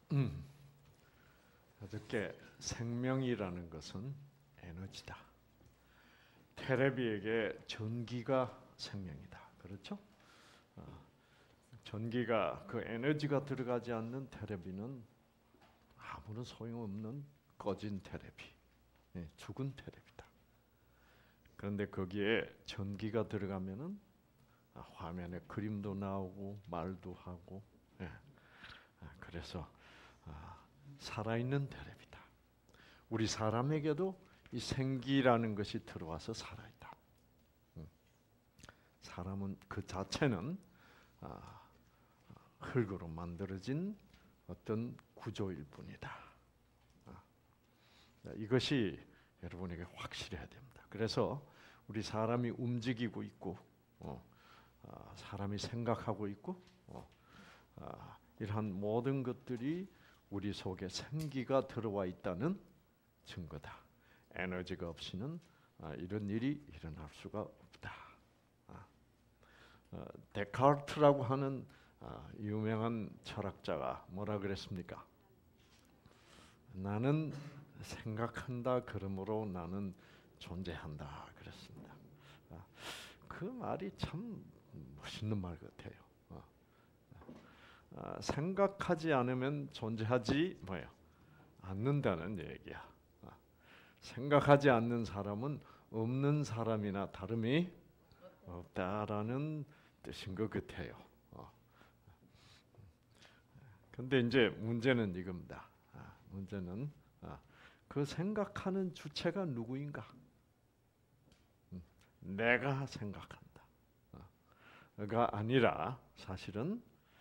어저께 생명이라는 것은 에너지다. 테레비에게 전기가 생명이다. 그렇죠? 전기가 그 에너지가 들어가지 않는 테레비는 아무런 소용없는 꺼진 테레비, 죽은 테레비다. 그런데 거기에 전기가 들어가면은 화면에 그림도 나오고 말도 하고, 그래서 살아있는 테레비다. 우리 사람에게도 이 생기라는 것이 들어와서 살아있다. 사람은 그 자체는 흙으로 만들어진 어떤 구조일 뿐이다. 이것이 여러분에게 확실해야 됩니다. 그래서 우리 사람이 움직이고 있고, 사람이 생각하고 있고, 이러한 모든 것들이 우리 속에 생기가 들어와 있다는 증거다. 에너지가 없이는 이런 일이 일어날 수가 없다. 데카르트라고 하는 유명한 철학자가 뭐라 그랬습니까? 나는 생각한다. 그러므로 나는 존재한다. 그랬습니다. 그 말이 참 멋있는 말 같아요. 생각하지 않으면 존재하지 않는다는 얘기야. 생각하지 않는 사람은 없는 사람이나 다름이 없다라는 뜻인 것 같아요. 근데 이제 문제는 이겁니다. 문제는 그 생각하는 주체가 누구인가? 내가 생각한다. 가 아니라 사실은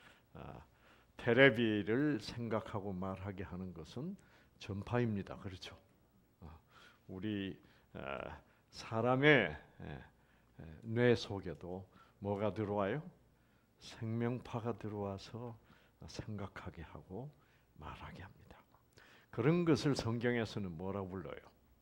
테레비를 생각하고 말하게 하는 것은 전파입니다. 그렇죠? 우리 사람의 뇌 속에도 뭐가 들어와요? 생명파가 들어와서 생각하게 하고 말하게 합니다. 그런 것을 성경에서는 뭐라고 불러요?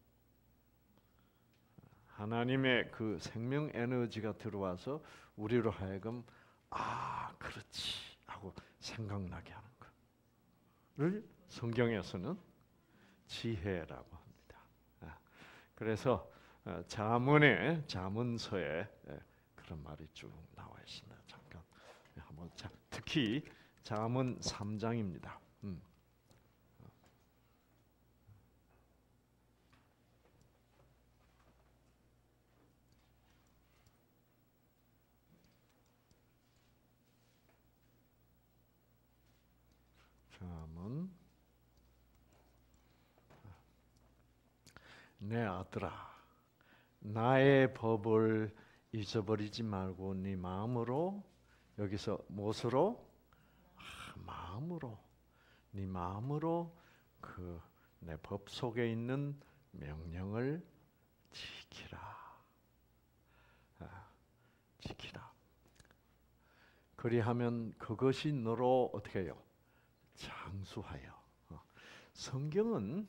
하나님의 그 생명 에너지가 들어와서 우리로 하여금 그렇지 하고 생각나게 하는 것을 성경에서는 지혜라고 합니다. 그래서 잠언서에 그런 말이 쭉 나와 있습니다. 잠깐 한번 특히 잠언 3장입니다. 잠언 내 아들아 나의 법을 잊어버리지 말고 네 마음으로 여기서 무엇으로? 마음으로 네 마음으로 그 내 법 속에 있는 명령을 지키라. 지키라. 그리하면 그것이 너로 어떻게 해요? 장수하여. 성경은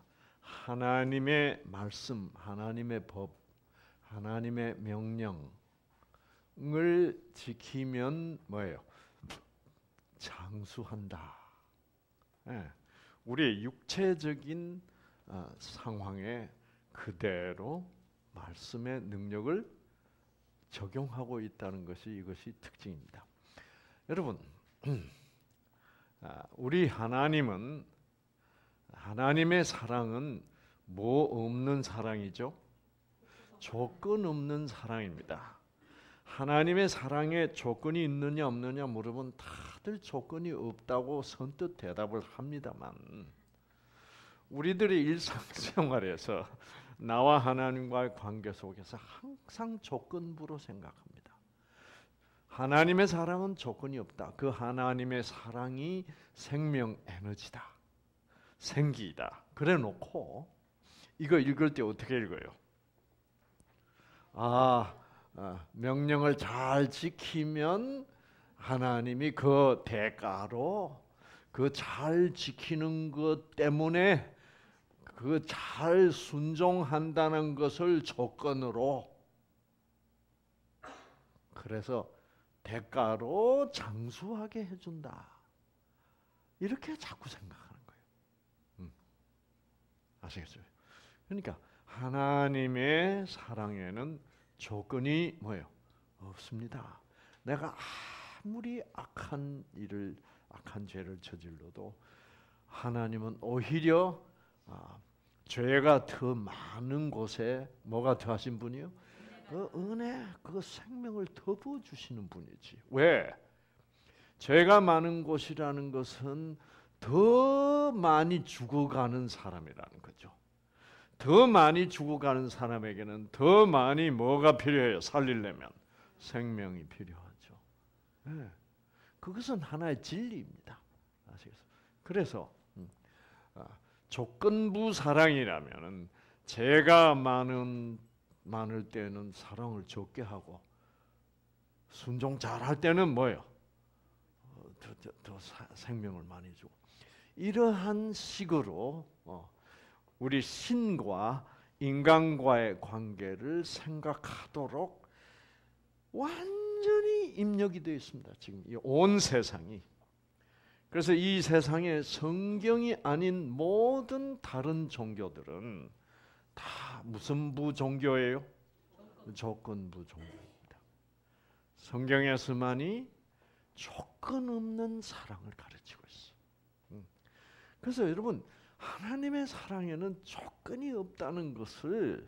하나님의 말씀, 하나님의 법, 하나님의 명령을 지키면 뭐예요? 장수한다. 우리의 육체적인 상황에 그대로 말씀의 능력을 적용하고 있다는 것이 이것이 특징입니다. 여러분, 우리 하나님의 사랑은 뭐 없는 사랑이죠? 조건 없는 사랑입니다. 하나님의 사랑에 조건이 있느냐 없느냐 물으면 다들 조건이 없다고 선뜻 대답을 합니다만 우리들의 일상생활에서 나와 하나님과의 관계 속에서 항상 조건부로 생각합니다. 하나님의 사랑은 조건이 없다. 그 하나님의 사랑이 생명 에너지다. 생기다. 그래 놓고 이거 읽을 때 어떻게 읽어요? 명령을 잘 지키면 하나님이 그 대가로 그 잘 지키는 것 때문에 그 잘 순종한다는 것을 조건으로 그래서 대가로 장수하게 해준다. 이렇게 자꾸 생각하는 거예요. 아시겠어요? 그러니까 하나님의 사랑에는 조건이 뭐예요? 없습니다. 내가 아무리 악한 죄를 저질러도 하나님은 오히려 죄가 더 많은 곳에 뭐가 더하신 분이요? 그 은혜, 그 생명을 더 부어주시는 분이지. 왜? 죄가 많은 곳이라는 것은 더 많이 죽어가는 사람이라는 거죠. 더 많이 죽어가는 사람에게는 더 많이 뭐가 필요해요? 살리려면 생명이 필요하죠. 네. 그것은 하나의 진리입니다. 아시겠어요? 그래서 조건부 사랑이라면은 죄가 많을 때는 사랑을 적게 하고 순종 잘할 때는 뭐예요? 더 생명을 많이 주고 이러한 식으로 우리 신과 인간과의 관계를 생각하도록 완전히 입력이 되어 있습니다. 지금 이 온 세상이. 그래서 이 세상에 성경이 아닌 모든 다른 종교들은 다 무슨 부 종교예요? 조건부 종교입니다. 성경에서만이 조건 없는 사랑을 가르치고 있어요. 그래서 여러분 하나님의 사랑에는 조건이 없다는 것을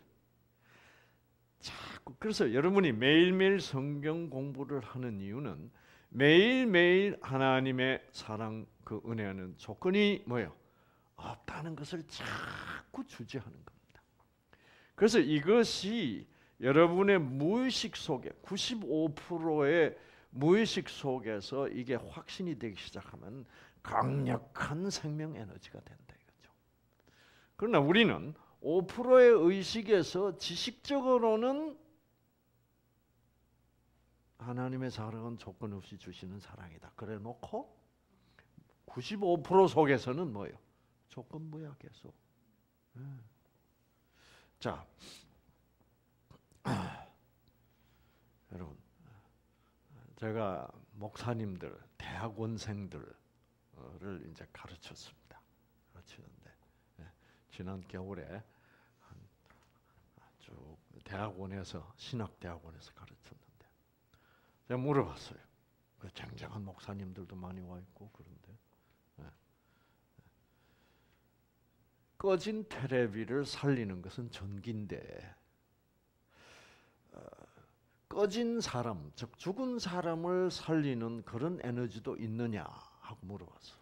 자꾸 그래서 여러분이 매일매일 성경 공부를 하는 이유는 매일매일 하나님의 사랑 그 은혜는 조건이 뭐예요? 없다는 것을 자꾸 주제하는 겁니다. 그래서 이것이 여러분의 무의식 속에 95%의 무의식 속에서 이게 확신이 되기 시작하면 강력한 생명 에너지가 된다 이거죠. 그러나 우리는 5%의 의식에서 지식적으로는 하나님의 사랑은 조건 없이 주시는 사랑이다. 그래 놓고 95% 속에서는 뭐예요? 조건부야 계속. 자, 여러분, 제가 목사님들, 대학원생들을 이제 가르쳤습니다. 가르치는데 지난 겨울에 쭉 대학원에서 신학대학원에서 가르쳤는데 제가 물어봤어요. 쟁쟁한 목사님들도 많이 와 있고 그런데 꺼진 텔레비를 살리는 것은 전기인데 꺼진 사람, 즉 죽은 사람을 살리는 그런 에너지도 있느냐 하고 물어봤어.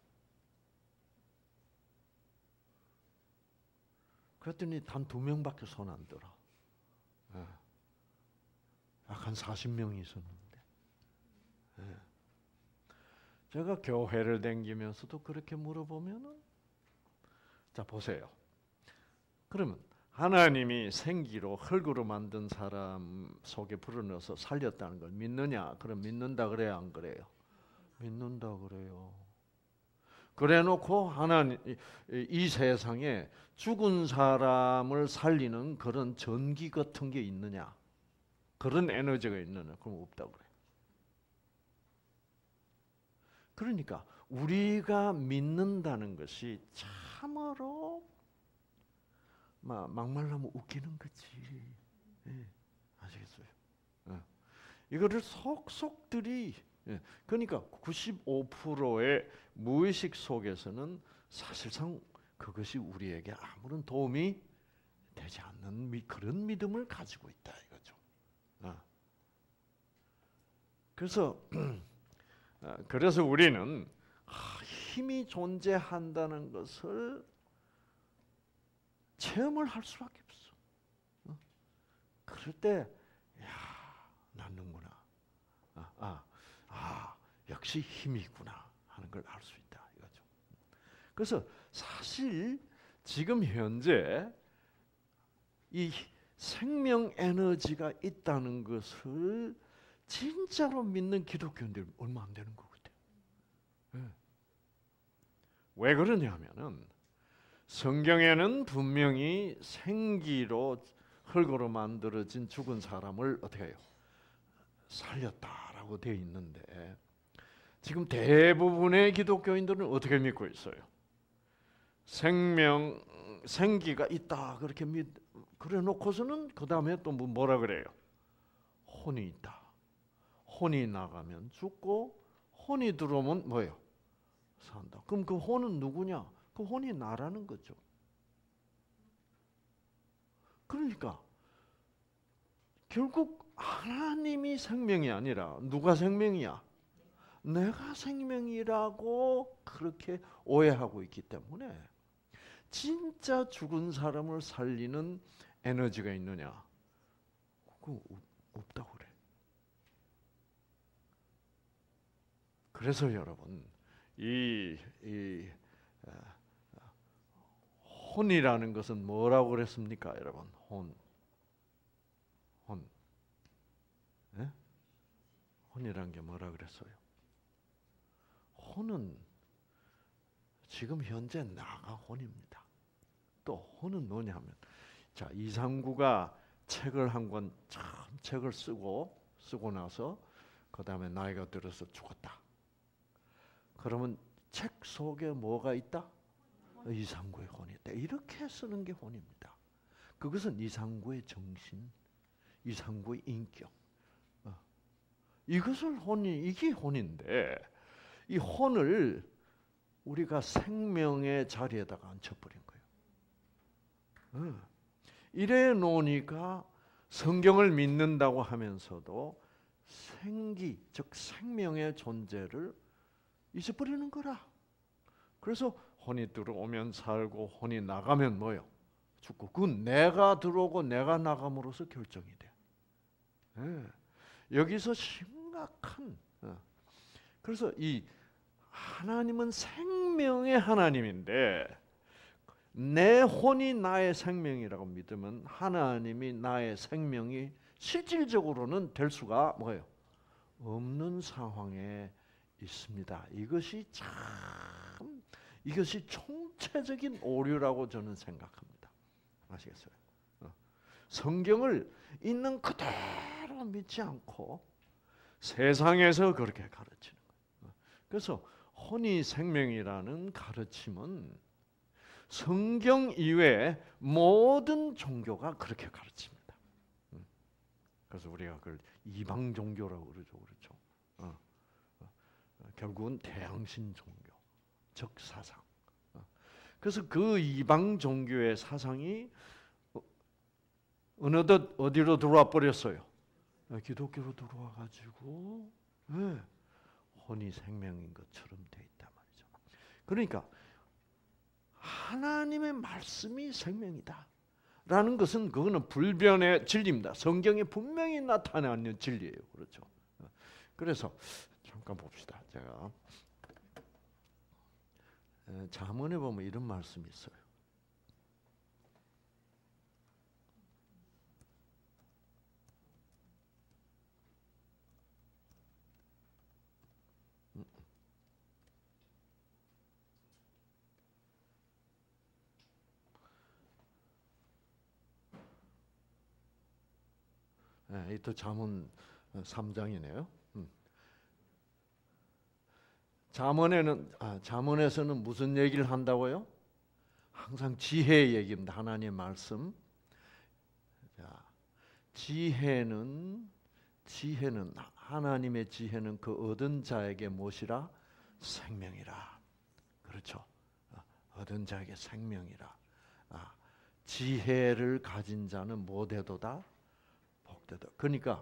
그랬더니 단 2명밖에 손 안 들어. 약 한 40명이 있었는데. 제가 교회를 다니면서도 그렇게 물어보면은 자 보세요. 그러면 하나님이 생기로 흙으로 만든 사람 속에 불어넣어서 살렸다는 걸 믿느냐? 그럼 믿는다 그래요, 안 그래요? 믿는다 그래요. 그래놓고 하나님 이 세상에 죽은 사람을 살리는 그런 전기 같은 게 있느냐? 그런 에너지가 있느냐? 그럼 없다고 그래요. 그러니까 우리가 믿는다는 것이 참으로 막말하면 웃기는 거지. 아시겠어요? 이거를 속속들이 그러니까 95%의 무의식 속에서는 사실상 그것이 우리에게 아무런 도움이 되지 않는 그런 믿음을 가지고 있다 이거죠. 그래서 우리는 힘이 존재한다는 것을 체험을 할 수밖에 없어. 그럴 때, 낫는구나. 역시 힘이구나 하는 걸 알 수 있다 이거죠. 그래서 사실 지금 현재 이 생명 에너지가 있다는 것을 진짜로 믿는 기독교인들 얼마 안 되는 것 같아요. 왜 그러냐면은 성경에는 분명히 생기로 흙으로 만들어진 죽은 사람을 어떻게 해요? 살렸다라고 되어 있는데 지금 대부분의 기독교인들은 어떻게 믿고 있어요? 생기가 있다 그렇게 그래 놓고서는 그 다음에 또 뭐라 그래요? 혼이 있다. 혼이 나가면 죽고 혼이 들어오면 뭐예요? 산다. 그럼 그 혼은 누구냐? 그 혼이 나라는 거죠. 그러니까 결국 하나님이 생명이 아니라 누가 생명이야? 내가 생명이라고 그렇게 오해하고 있기 때문에 진짜 죽은 사람을 살리는 에너지가 있느냐? 그거 없다고 그래. 그래서 여러분 이 혼이라는 것은 뭐라고 그랬습니까, 여러분? 혼. 네? 혼이란 게 뭐라 그랬어요? 혼은 지금 현재 나가 혼입니다. 또 혼은 뭐냐면, 자 이상구가 책을 한 권 참 책을 쓰고 나서 그 다음에 나이가 들어서 죽었다. 그러면 책 속에 뭐가 있다? 이상구의 혼이 있다. 이렇게 쓰는 게 혼입니다. 그것은 이상구의 정신, 이상구의 인격. 이것을 이게 혼인데, 이 혼을 우리가 생명의 자리에다가 앉혀버린 거예요. 이래 놓으니까 성경을 믿는다고 하면서도 생기, 즉 생명의 존재를 잊어버리는 거라. 그래서 혼이 들어오면 살고 혼이 나가면 뭐요? 죽고. 그건 내가 들어오고 내가 나감으로써 결정이 돼. 여기서 심각한. 그래서 이 하나님은 생명의 하나님인데 내 혼이 나의 생명이라고 믿으면 하나님이 나의 생명이 실질적으로는 될 수가 뭐예요? 없는 상황에 있습니다. 이것이 총체적인 오류라고 저는 생각합니다. 아시겠어요? 성경을 있는 그대로 믿지 않고 세상에서 그렇게 가르치는 거예요. 그래서 혼이 생명이라는 가르침은 성경 이외에 모든 종교가 그렇게 가르칩니다. 그래서 우리가 그걸 이방 종교라고 그러죠. 결국은 태양신 종교, 즉 사상. 그래서 그 이방 종교의 사상이 어느덧 어디로 들어와 버렸어요? 기독교로 들어와 가지고 혼이 생명인 것처럼 돼 있단 말이죠. 그러니까 하나님의 말씀이 생명이다 라는 것은 그거는 불변의 진리입니다. 성경에 분명히 나타나는 진리예요. 그렇죠? 그래서 잠깐 봅시다. 제가 잠언에 보면 이런 말씀이 있어요. 이또 잠언 3장이네요. 잠언에서는 무슨 얘기를 한다고요? 항상 지혜의 얘기입니다. 하나님의 말씀. 자, 지혜는 하나님의 지혜는 그 얻은 자에게 무엇이라? 생명이라. 그렇죠? 얻은 자에게 생명이라. 지혜를 가진 자는 뭐되도다? 복되다. 그러니까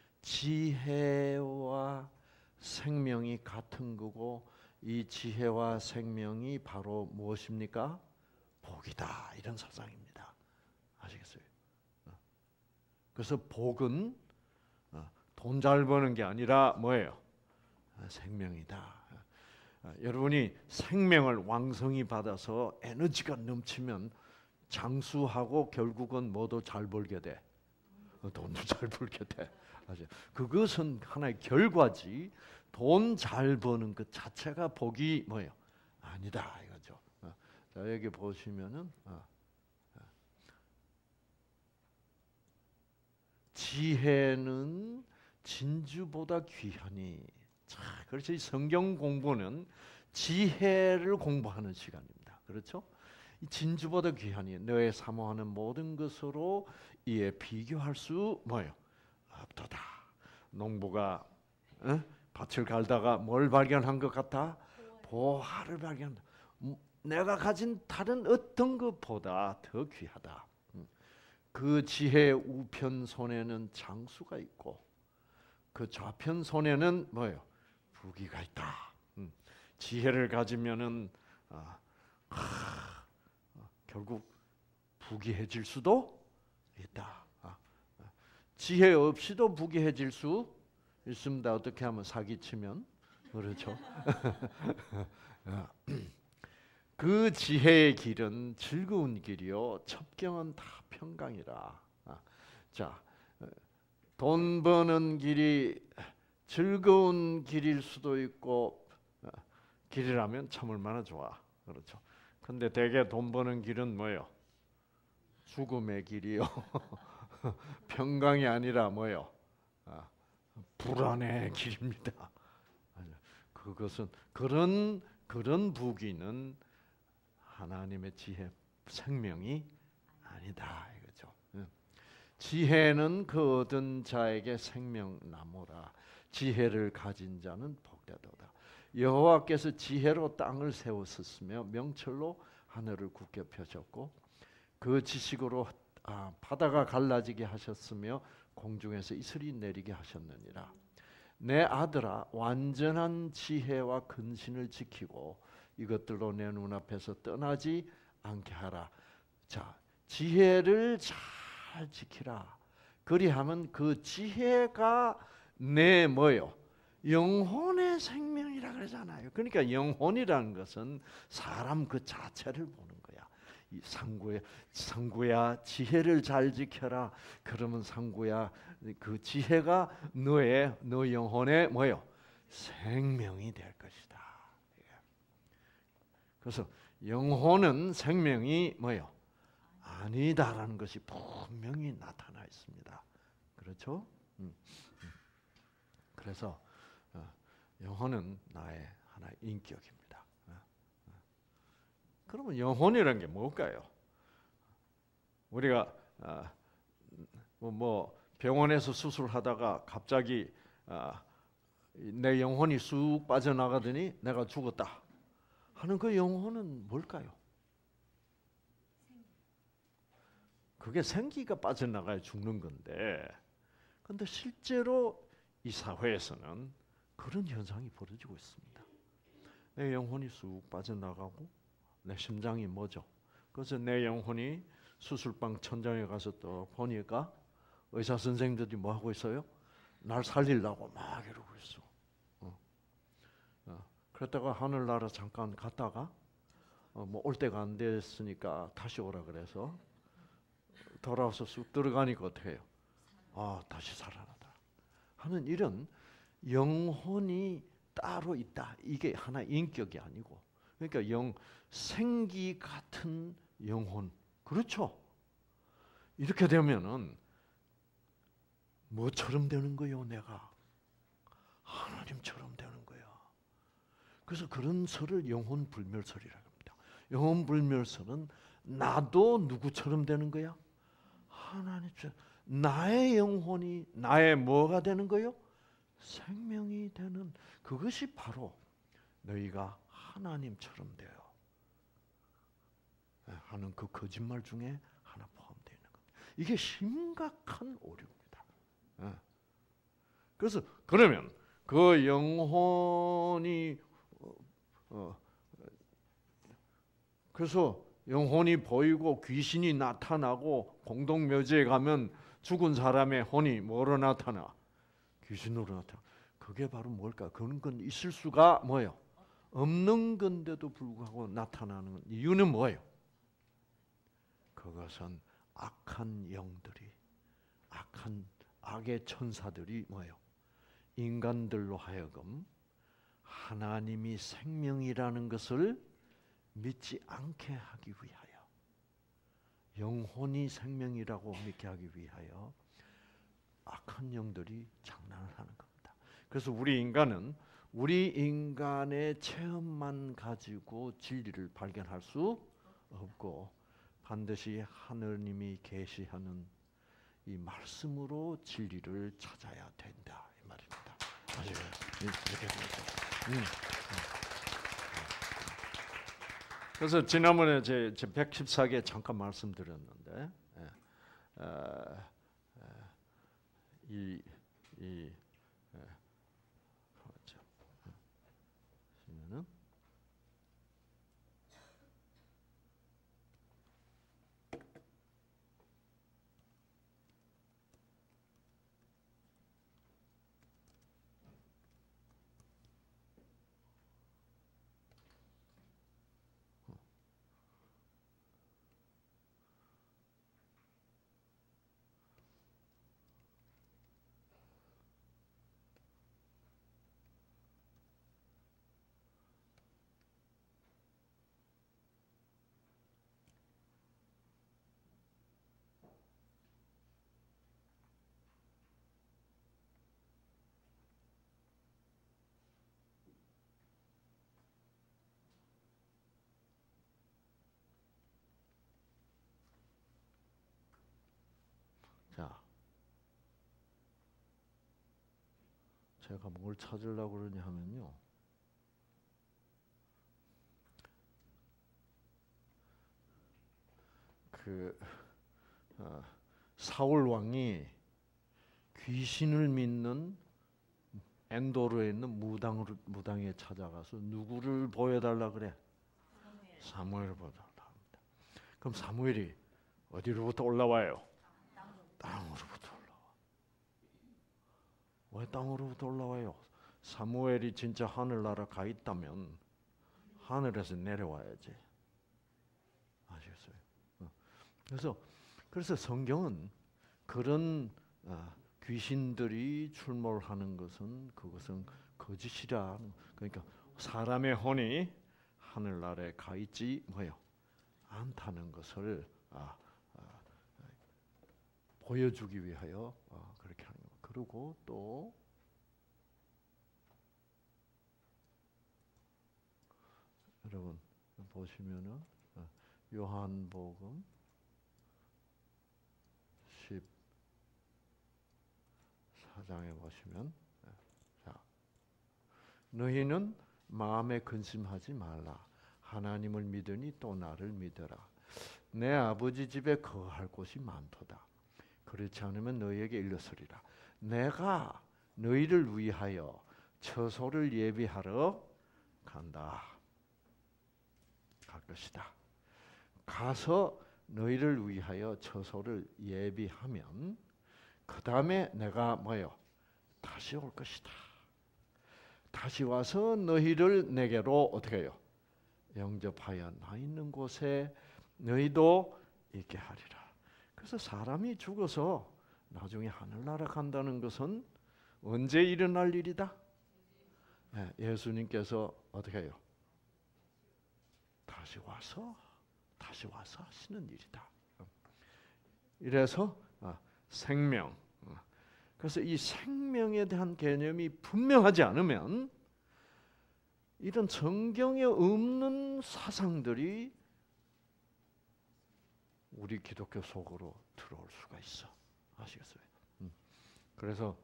지혜와 생명이 같은 거고 이 지혜와 생명이 바로 무엇입니까? 복이다. 이런 사상입니다. 아시겠어요? 그래서 복은 돈 잘 버는 게 아니라 뭐예요? 생명이다. 여러분이 생명을 왕성히 받아서 에너지가 넘치면 장수하고 결국은 뭐도 잘 벌게 돼. 돈도 잘 벌게 돼. 그것은 하나의 결과지 돈 잘 버는 것 자체가 복이 뭐예요? 아니다 이거죠. 자 여기 보시면은 지혜는 진주보다 귀하니 그렇죠. 이 성경 공부는 지혜를 공부하는 시간입니다. 그렇죠? 이 진주보다 귀하니 너의 사모하는 모든 것으로 이에 비교할 수 뭐예요? 없도다. 농부가 밭을 갈다가 뭘 발견한 것 같아? 보화를 발견한다. 내가 가진 다른 어떤 것보다 더 귀하다. 그 지혜의 우편 손에는 장수가 있고 그 좌편 손에는 뭐예요? 부귀가 있다. 지혜를 가지면은 결국 부귀해질 수도 있다. 지혜 없이도 부귀해질 수 있습니다. 어떻게 하면 사기치면 그렇죠. 그 지혜의 길은 즐거운 길이요 첩경은 다 평강이라. 자, 돈 버는 길이 즐거운 길일 수도 있고 길이라면 참 얼마나 좋아. 그렇죠. 근데 대개 돈 버는 길은 뭐예요? 죽음의 길이요. 평강이 아니라 뭐예요? 불안의 길입니다. 그것은 그런 부귀는 하나님의 지혜, 생명이 아니다 이거죠. 지혜는 그 얻은 자에게 생명나무라. 지혜를 가진 자는 복되도다. 여호와께서 지혜로 땅을 세우셨으며 명철로 하늘을 굳게 펴셨고 그 지식으로 바다가 갈라지게 하셨으며 공중에서 이슬이 내리게 하셨느니라. 내 아들아 완전한 지혜와 근신을 지키고 이것들로 내 눈앞에서 떠나지 않게 하라. 자, 지혜를 잘 지키라. 그리하면 그 지혜가 내 뭐요? 영혼의 생명이라 그러잖아요. 그러니까 영혼이라는 것은 사람 그 자체를 보는 거야. 이 상구야 지혜를 잘 지켜라. 그러면 상구야 그 지혜가 너 영혼의 뭐요? 생명이 될 것이다. 그래서 영혼은 생명이 뭐요? 아니다라는 것이 분명히 나타나 있습니다. 그렇죠? 그래서 영혼은 나의 하나의 인격입니다. 그러면 영혼이라는 게 뭘까요? 우리가 뭐 병원에서 수술하다가 갑자기 내 영혼이 쑥 빠져나가더니 내가 죽었다 하는 그 영혼은 뭘까요? 그게 생기가 빠져나가야 죽는 건데, 근데 실제로 이 사회에서는 그런 현상이 벌어지고 있습니다. 내 영혼이 쑥 빠져나가고 내 심장이 멎어. 그래서 내 영혼이 수술방 천장에 가서 또 보니까 의사 선생님들이 뭐 하고 있어요? 날 살리려고 막 이러고 있어. 그랬다가 하늘나라 잠깐 갔다가 뭐 올 때가 안 됐으니까 다시 오라 그래서 돌아와서 쑥 들어가니까 어떻게 해요? 다시 살아나다 하는 이런 영혼이 따로 있다. 이게 하나의 인격이 아니고, 그러니까 생기 같은 영혼. 그렇죠? 이렇게 되면은 뭐처럼 되는 거요? 내가 하나님처럼 되는 거야. 그래서 그런 설을 영혼불멸설이라고 합니다. 영혼불멸설은 나도 누구처럼 되는 거야? 하나님처럼. 나의 영혼이 나의 뭐가 되는 거요? 생명이 되는, 그것이 바로 너희가 하나님처럼 되어 하는 그 거짓말 중에 하나 포함되어 있는 겁니다. 이게 심각한 오류입니다. 그래서 그러면 그 영혼이 그래서 영혼이 보이고 귀신이 나타나고 공동묘지에 가면 죽은 사람의 혼이 뭐로 나타나? 귀신으로 나타나. 그게 바로 뭘까? 그런 건 있을 수가 뭐예요? 없는 건데도 불구하고 나타나는 이유는 뭐예요? 그것은 악한 영들이, 악의 천사들이 뭐예요? 인간들로 하여금 하나님이 생명이라는 것을 믿지 않게 하기 위하여, 영혼이 생명이라고 믿게 하기 위하여 악한 영들이 장난을 하는 겁니다. 그래서 우리 인간은 우리 인간의 체험만 가지고 진리를 발견할 수 없고 반드시 하느님이 계시하는 이 말씀으로 진리를 찾아야 된다 이 말입니다. 아시죠? 이렇게 되죠. 그래서 지난번에 제 114개 잠깐 말씀드렸는데 보시면은 자, 제가 뭘 찾으려고 그러냐 하면요. 사울 왕이 귀신을 믿는 엔도르에 있는 무당에 찾아가서 누구를 보여달라 그래? 사무엘을 보여달라 합니다. 그럼 사무엘이 어디로부터 올라와요? 땅으로부터 올라와. 왜 땅으로부터 올라와요? 사무엘이 진짜 하늘나라 가 있다면 하늘에서 내려와야지. 아시겠어요? 그래서 성경은 그런 귀신들이 출몰하는 것은 그것은 거짓이라. 그러니까 사람의 혼이 하늘나라에 가 있지 뭐요 않다는 것을 보여주기 위하여 그렇게 하는 거. 그리고 또 여러분 보시면은 요한복음 14장에 보시면 자, 너희는 마음에 근심하지 말라. 하나님을 믿으니 또 나를 믿어라. 내 아버지 집에 거할 곳이 많도다. 그렇지 않으면 너희에게 일렀으리라. 내가 너희를 위하여 처소를 예비하러 간다. 갈 것이다. 가서 너희를 위하여 처소를 예비하면 그 다음에 내가 뭐요? 다시 올 것이다. 다시 와서 너희를 내게로 어떻게 해요? 영접하여 나 있는 곳에 너희도 있게 하리라. 그래서 사람이 죽어서 나중에 하늘나라 간다는 것은 언제 일어날 일이다? 예수님께서 어떻게 해요? 다시 와서 하시는 일이다. 이래서 생명. 그래서 이 생명에 대한 개념이 분명하지 않으면 이런 성경에 없는 사상들이 우리 기독교 속으로 들어올 수가 있어. 아시겠어요? 그래서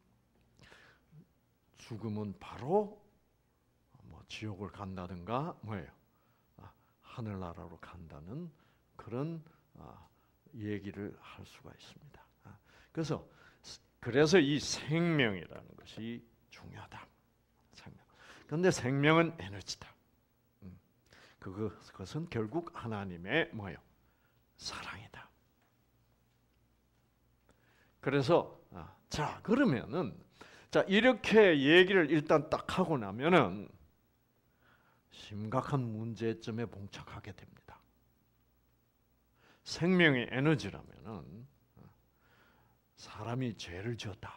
죽으면 바로 뭐 지옥을 간다든가 뭐예요? 하늘나라로 간다는 그런 얘기를 할 수가 있습니다. 그래서 이 생명이라는 것이 중요하다. 생명. 그런데 생명은 에너지다. 그것은 결국 하나님의 뭐예요? 사랑이다. 그래서 그러면은 이렇게 얘기를 일단 딱 하고 나면은 심각한 문제점에 봉착하게 됩니다. 생명의 에너지라면은 사람이 죄를 지었다.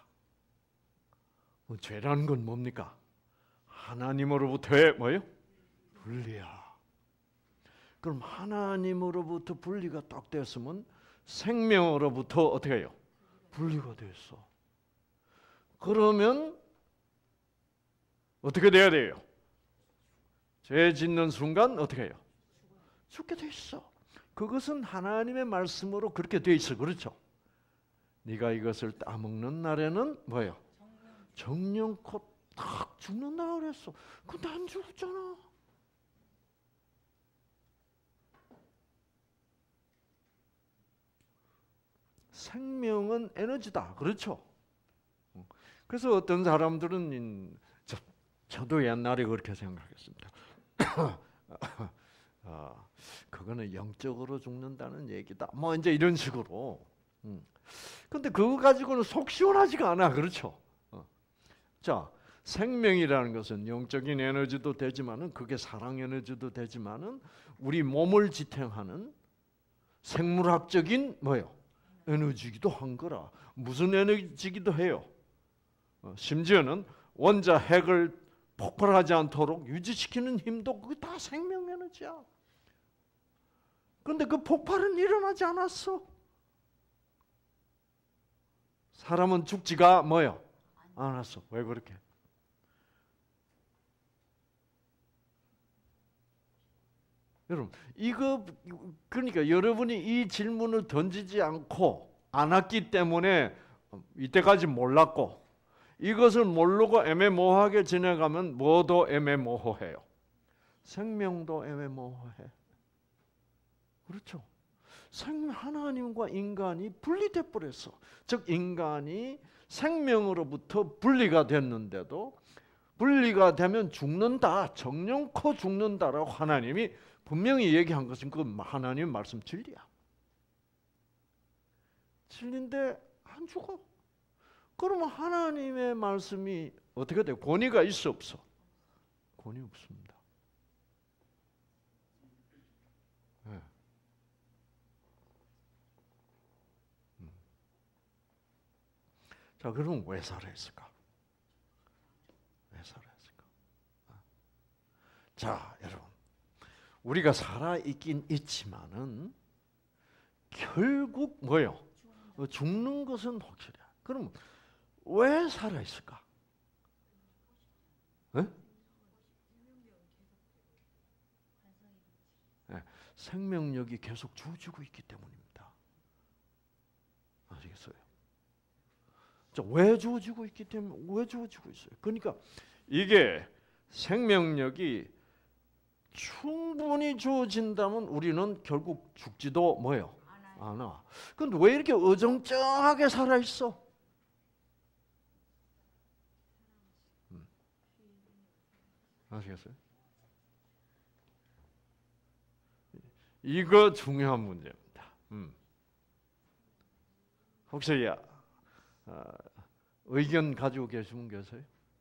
죄라는 건 뭡니까? 하나님으로부터의 뭐예요? 분리야. 그럼 하나님으로부터 분리가 딱 됐으면 생명으로부터 어떻게 해요? 분리가 됐어. 그러면 어떻게 돼야 돼요? 죄 짓는 순간 어떻게 해요? 죽게 돼 있어. 그것은 하나님의 말씀으로 그렇게 돼 있어. 그렇죠? 네가 이것을 따먹는 날에는 뭐예요? 정령코 딱 죽는다 그랬어. 근데 안 죽었잖아. 생명은 에너지다. 그렇죠? 그래서 어떤 사람들은 저도 옛날에 그렇게 생각했습니다. 그거는 영적으로 죽는다는 얘기다. 뭐 이제 이런 식으로. 근데 그거 가지고는 속 시원하지가 않아. 그렇죠? 자, 생명이라는 것은 영적인 에너지도 되지만은 그게 사랑 에너지도 되지만은 우리 몸을 지탱하는 생물학적인 뭐요? 에너지기도 한 거라. 무슨 에너지기도 해요. 심지어는 원자 핵을 폭발하지 않도록 유지시키는 힘도 그게 다 생명 에너지야. 그런데 그 폭발은 일어나지 않았어. 사람은 죽지가 뭐요? 않았어. 왜 그렇게? 여러분, 그러니까 여러분이 이 질문을 던지지 않고 안 왔기 때문에 이때까지 몰랐고, 이것을 모르고 애매모호하게 지내가면 뭐도 애매모호해요. 생명도 애매모호해. 그렇죠? 하나님과 인간이 분리돼 버렸어. 즉 인간이 생명으로부터 분리가 됐는데도 분리가 되면 죽는다, 정령코 죽는다라고 하나님이 분명히 얘기한 것은 그 하나님의 말씀 진리야. 진리인데 안 죽어. 그러면 하나님의 말씀이 어떻게 돼요? 권위가 있어 없어? 권위 없습니다. 네. 자, 그럼 왜 살아있을까? 왜 살아있을까? 자, 여러분, 우리가 살아있긴 있지만은 결국 뭐요? 죽는 것은 확실해. 그럼 왜 살아있을까? 네? 네, 생명력이 계속 주어지고 있기 때문입니다. 아시겠어요? 자, 왜 주어지고 있기 때문에 왜 주어지고 있어요? 그러니까 이게 생명력이 충분히 주어진다면 우리는 결국 죽지도 뭐예요? 않아. 근데 왜 이렇게 어정쩡하게 살아있어? 아시겠어요? 이거 중요한 문제입니다. 혹시 의견 가지고 계신 분 계세요?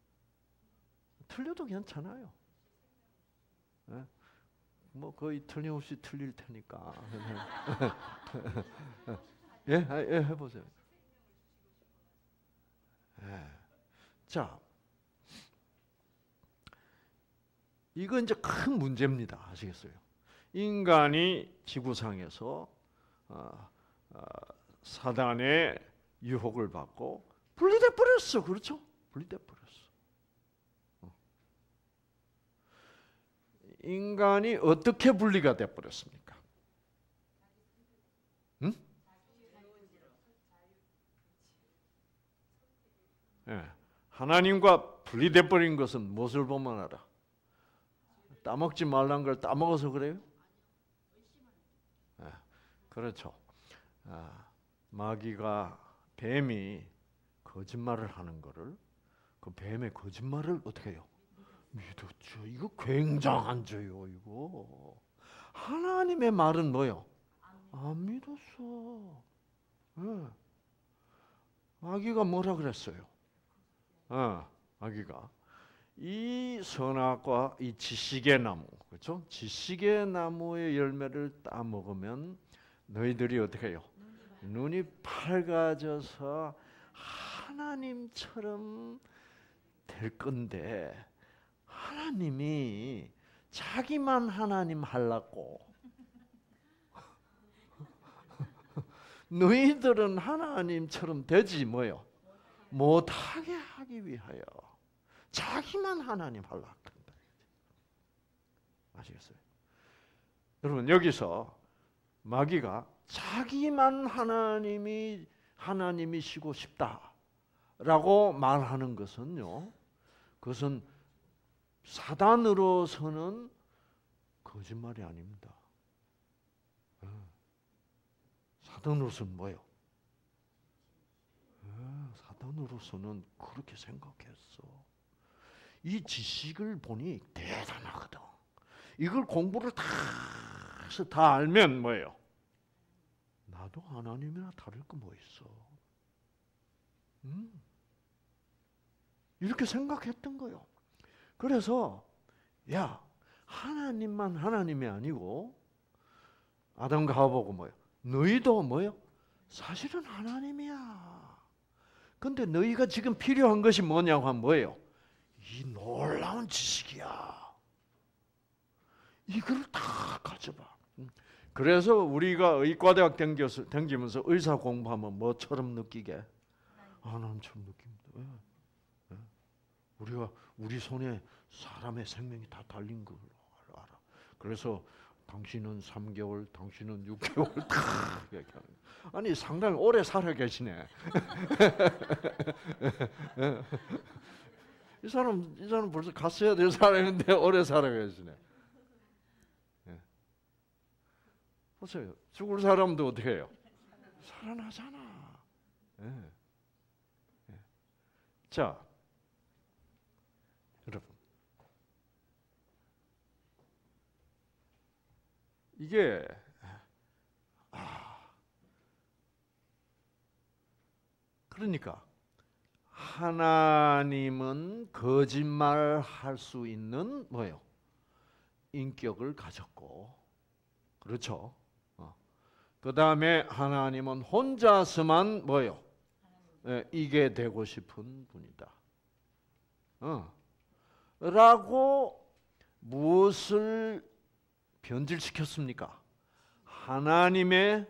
틀려도 괜찮아요. 네? 뭐 거의 틀림없이 틀릴 테니까. 예, 해보세요. 예. 자, 이거 이제 큰 문제입니다. 아시겠어요? 인간이 지구상에서 사단의 유혹을 받고 분리돼 버렸어. 그렇죠? 분리돼 버렸어. 인간이 어떻게 분리가 돼 버렸습니까? 응? 네. 하나님과 분리돼 버린 것은 무엇을 보면 알아? 따먹지 말란 걸 따먹어서 그래요? 네. 그렇죠. 마귀가 뱀이 거짓말을 하는 거를 그 뱀의 거짓말을 어떻게 해요? 믿었죠. 이거 굉장한 죄요. 이거 하나님의 말은 뭐요? 안 믿었어. 네. 마귀가 뭐라 그랬어요? 마귀가 이 선악과 이 지식의 나무, 그렇죠? 지식의 나무의 열매를 따 먹으면 너희들이 어떻게 해요? 눈이 밝아져서 하나님처럼 될 건데 하나님이 자기만 하나님 하려고 너희들은 하나님처럼 되지 뭐요? 못하게 하기 위하여 자기만 하나님 하려고 한다. 아시겠어요? 여러분 여기서 마귀가 자기만 하나님이시고 싶다라고 말하는 것은요, 그것은 사단으로서는 거짓말이 아닙니다. 사단으로서는 뭐예요? 사단으로서는 그렇게 생각했어. 이 지식을 보니 대단하거든. 이걸 공부를 다 해서 다 알면 뭐예요? 나도 하나님이나 다를 거 뭐 있어. 이렇게 생각했던 거예요. 그래서 야, 하나님만 하나님이 아니고 아담과 하와 보고 뭐예요? 너희도 뭐예요? 사실은 하나님이야. 근데 너희가 지금 필요한 것이 뭐냐고 하면 뭐예요? 이 놀라운 지식이야. 이걸 다 가져봐. 그래서 우리가 의과대학 다니면서 의사 공부하면 뭐처럼 느끼게? 하나님처럼 느낍니다. 우리 손에 사람의 생명이 다 달린 걸 알아. 그래서 당신은 3개월, 당신은 6개월 다 얘기하는 거예요. 아니 상당히 오래 살아 계시네. 이 사람 벌써 갔어야 될 사람인데 오래 살아 계시네. 보세요. 죽을 사람도 어떻게 해요? 살아나잖아. 자, 여러분. 이게 그러니까 하나님은 거짓말할 수 있는 뭐예요? 인격을 가졌고, 그렇죠? 그 다음에 하나님은 혼자서만 뭐예요? 이게 되고 싶은 분이다. 라고 무엇을 변질시켰습니까? 하나님의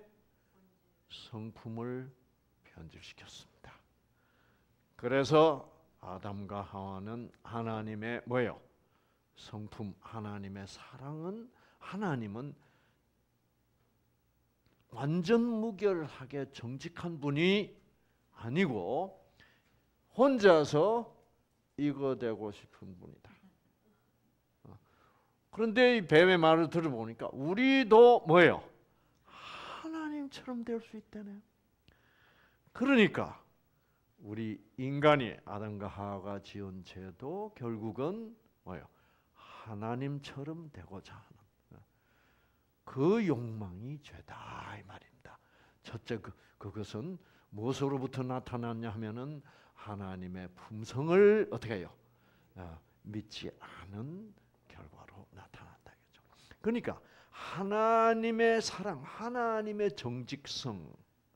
성품을 변질시켰습니다. 그래서 아담과 하와는 하나님의 뭐예요? 성품, 하나님의 사랑은, 하나님은 완전 무결하게 정직한 분이 아니고 혼자서 이거 되고 싶은 분이다. 그런데 이 뱀의 말을 들어보니까 우리도 뭐예요? 하나님처럼 될 수 있다네요. 그러니까 우리 인간이 아담과 하와가 지은 죄도 결국은 뭐예요? 하나님처럼 되고자 하는 그 욕망이 죄다 이 말입니다. 첫째 그것은 무엇으로부터 나타났냐 하면은 하나님의 품성을 어떻게 해요? 믿지 않은 결과로 나타났다겠죠. 그러니까 하나님의 사랑, 하나님의 정직성,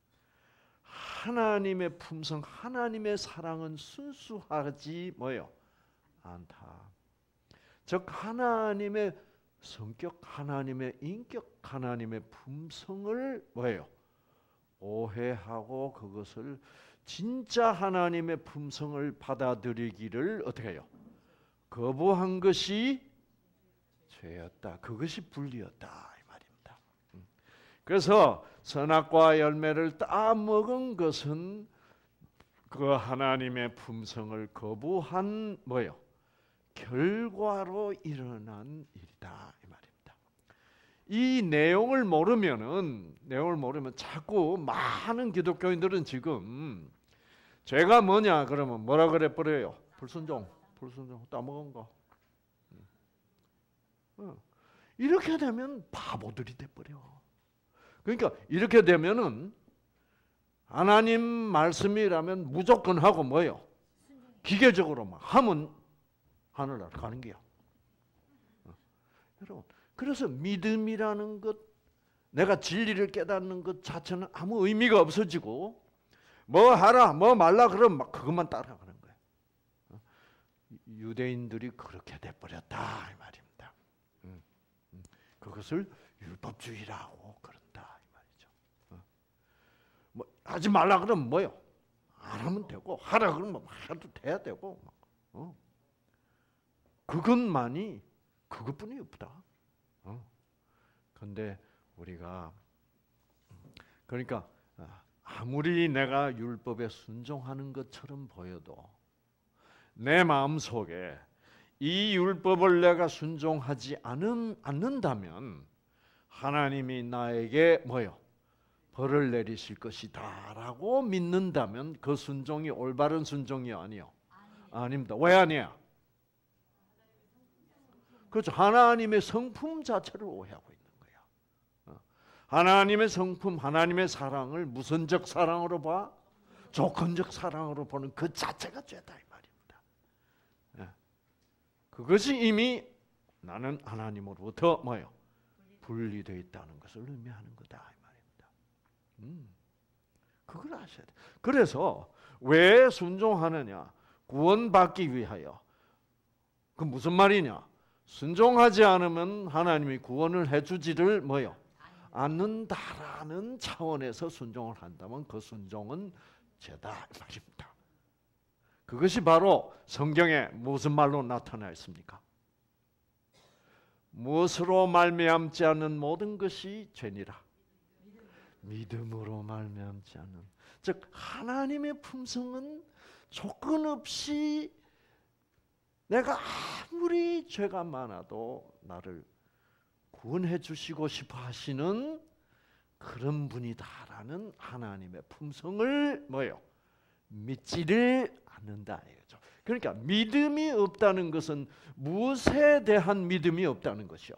하나님의 품성, 하나님의 사랑은 순수하지 뭐예요? 않다. 즉 하나님의 성격, 하나님의 인격, 하나님의 품성을 뭐예요? 오해하고 그것을 진짜 하나님의 품성을 받아들이기를 어떻게 해요? 거부한 것이 죄였다. 그것이 불리였다 이 말입니다. 그래서 선악과 열매를 따먹은 것은 그 하나님의 품성을 거부한 뭐예요? 결과로 일어난 일이다 이 말입니다. 이 내용을 모르면 자꾸 많은 기독교인들은 지금 죄가 뭐냐 그러면 뭐라 그래 버려요? 불순종 따먹은 거. 이렇게 되면 바보들이 돼 버려. 그러니까 이렇게 되면은 하나님 말씀이라면 무조건 하고 뭐예요? 기계적으로만 하면 하늘나라 가는 게야. 여러분, 그래서 믿음이라는 것, 내가 진리를 깨닫는 것 자체는 아무 의미가 없어지고 뭐 하라, 뭐 말라 그러면 막 그것만 따라가는 거예요. 유대인들이 그렇게 돼버렸다 이 말입니다. 그것을 율법주의라고 그런다 이 말이죠. 뭐 하지 말라 그러면 뭐요? 안 하면 되고 하라 그러면 해도 돼야 되고. 그것만이 그것뿐이 없다. 근데 우리가 그러니까 아무리 내가 율법에 순종하는 것처럼 보여도 내 마음속에 이 율법을 내가 순종하지 않는다면 하나님이 나에게 뭐요? 벌을 내리실 것이다라고 믿는다면 그 순종이 올바른 순종이 아니요. 아닙니다. 왜 아니야? 그렇죠. 하나님의 성품 자체를 오해하고 있는 거야. 하나님의 성품, 하나님의 사랑을 무선적 사랑으로 봐? 조건적 사랑으로 보는 그 자체가 죄다 이 말입니다. 그것이 이미 나는 하나님으로부터 뭐요? 분리되어 있다는 것을 의미하는 거다 이 말입니다. 그걸 아셔야 돼. 그래서 왜 순종하느냐? 구원받기 위하여. 그 무슨 말이냐? 순종하지 않으면 하나님이 구원을 해주지를 뭐요? 않는다라는 차원에서 순종을 한다면 그 순종은 죄다 이 말입니다. 그것이 바로 성경에 무슨 말로 나타나 있습니까? 무엇으로 말미암지 않는 모든 것이 죄니라. 믿음으로 말미암지 않는. 즉 하나님의 품성은 조건 없이 내가 아무리 죄가 많아도 나를 구원해 주시고 싶어 하시는 그런 분이다라는 하나님의 품성을 뭐요? 믿지를 않는다 이거죠. 그러니까 믿음이 없다는 것은 무엇에 대한 믿음이 없다는 것이요?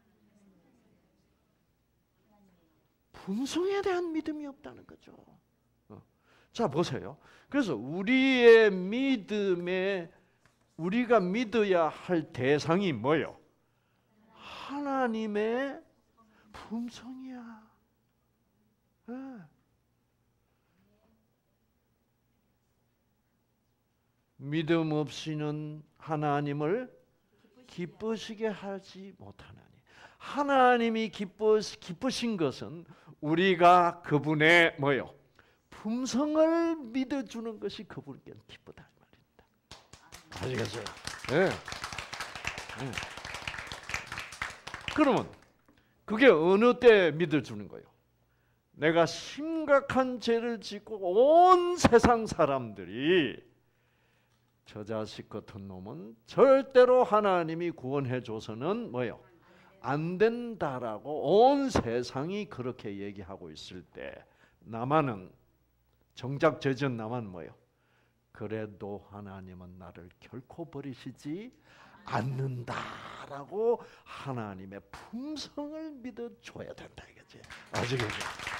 품성에 대한 믿음이 없다는 거죠. 자 보세요. 그래서 우리의 믿음에 우리가 믿어야 할 대상이 뭐요? 하나님의 품성이야. 믿음 없이는 하나님을 기쁘시게 하지 못하나니. 하나님이 기쁘신 것은 우리가 그분의 뭐요? 품성을 믿어주는 것이 그분께 기쁘다 이 말입니다. 아시겠어요? 네. 그러면 그게 어느 때 믿어주는 거예요? 내가 심각한 죄를 짓고 온 세상 사람들이 저 자식 같은 놈은 절대로 하나님이 구원해 줘서는 뭐요? 안 된다라고 온 세상이 그렇게 얘기하고 있을 때 나만은 정작 죄진 나만 뭐요? 그래도 하나님은 나를 결코 버리시지 않는다라고 하나님의 품성을 믿어줘야 된다 이거지. 아시겠죠?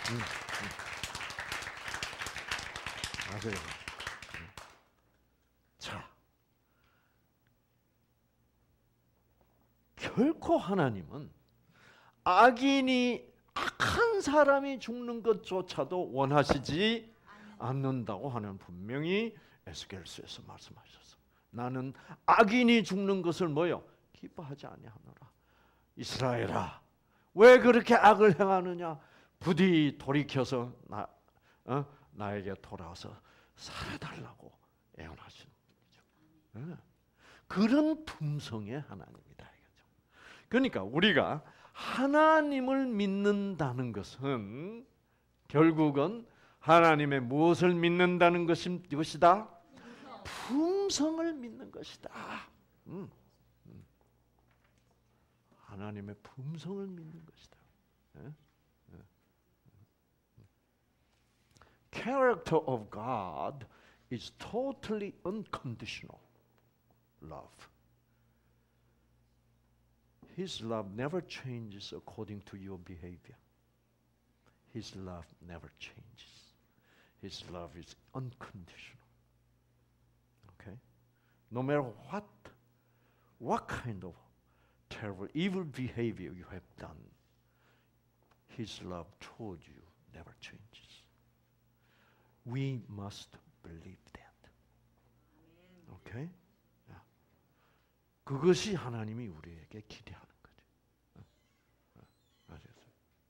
아시겠죠? 자, 결코 하나님은 악한 사람이 죽는 것조차도 원하시지 않는다고 하는 분명히 에스겔서에서 말씀하셨어. 나는 악인이 죽는 것을 뭐요? 기뻐하지 아니하노라. 이스라엘아, 왜 그렇게 악을 행하느냐? 부디 돌이켜서 나에게 돌아와서 살아달라고 애원하시는 분이죠. 그런 품성의 하나님이다 이거죠. 그러니까 우리가 하나님을 믿는다는 것은 결국은 하나님의 무엇을 믿는다는 것이다? 품성을 믿는 것이다. 하나님의 품성을 믿는 것이다. Character of God is totally unconditional love. His love never changes according to your behavior. His love never changes. His love is unconditional. Okay? No matter what kind of terrible, evil behavior you have done, His love toward you never changes. We must believe that. Okay? 그것이 하나님이 우리에게 기대하는 거죠. 아시겠어요?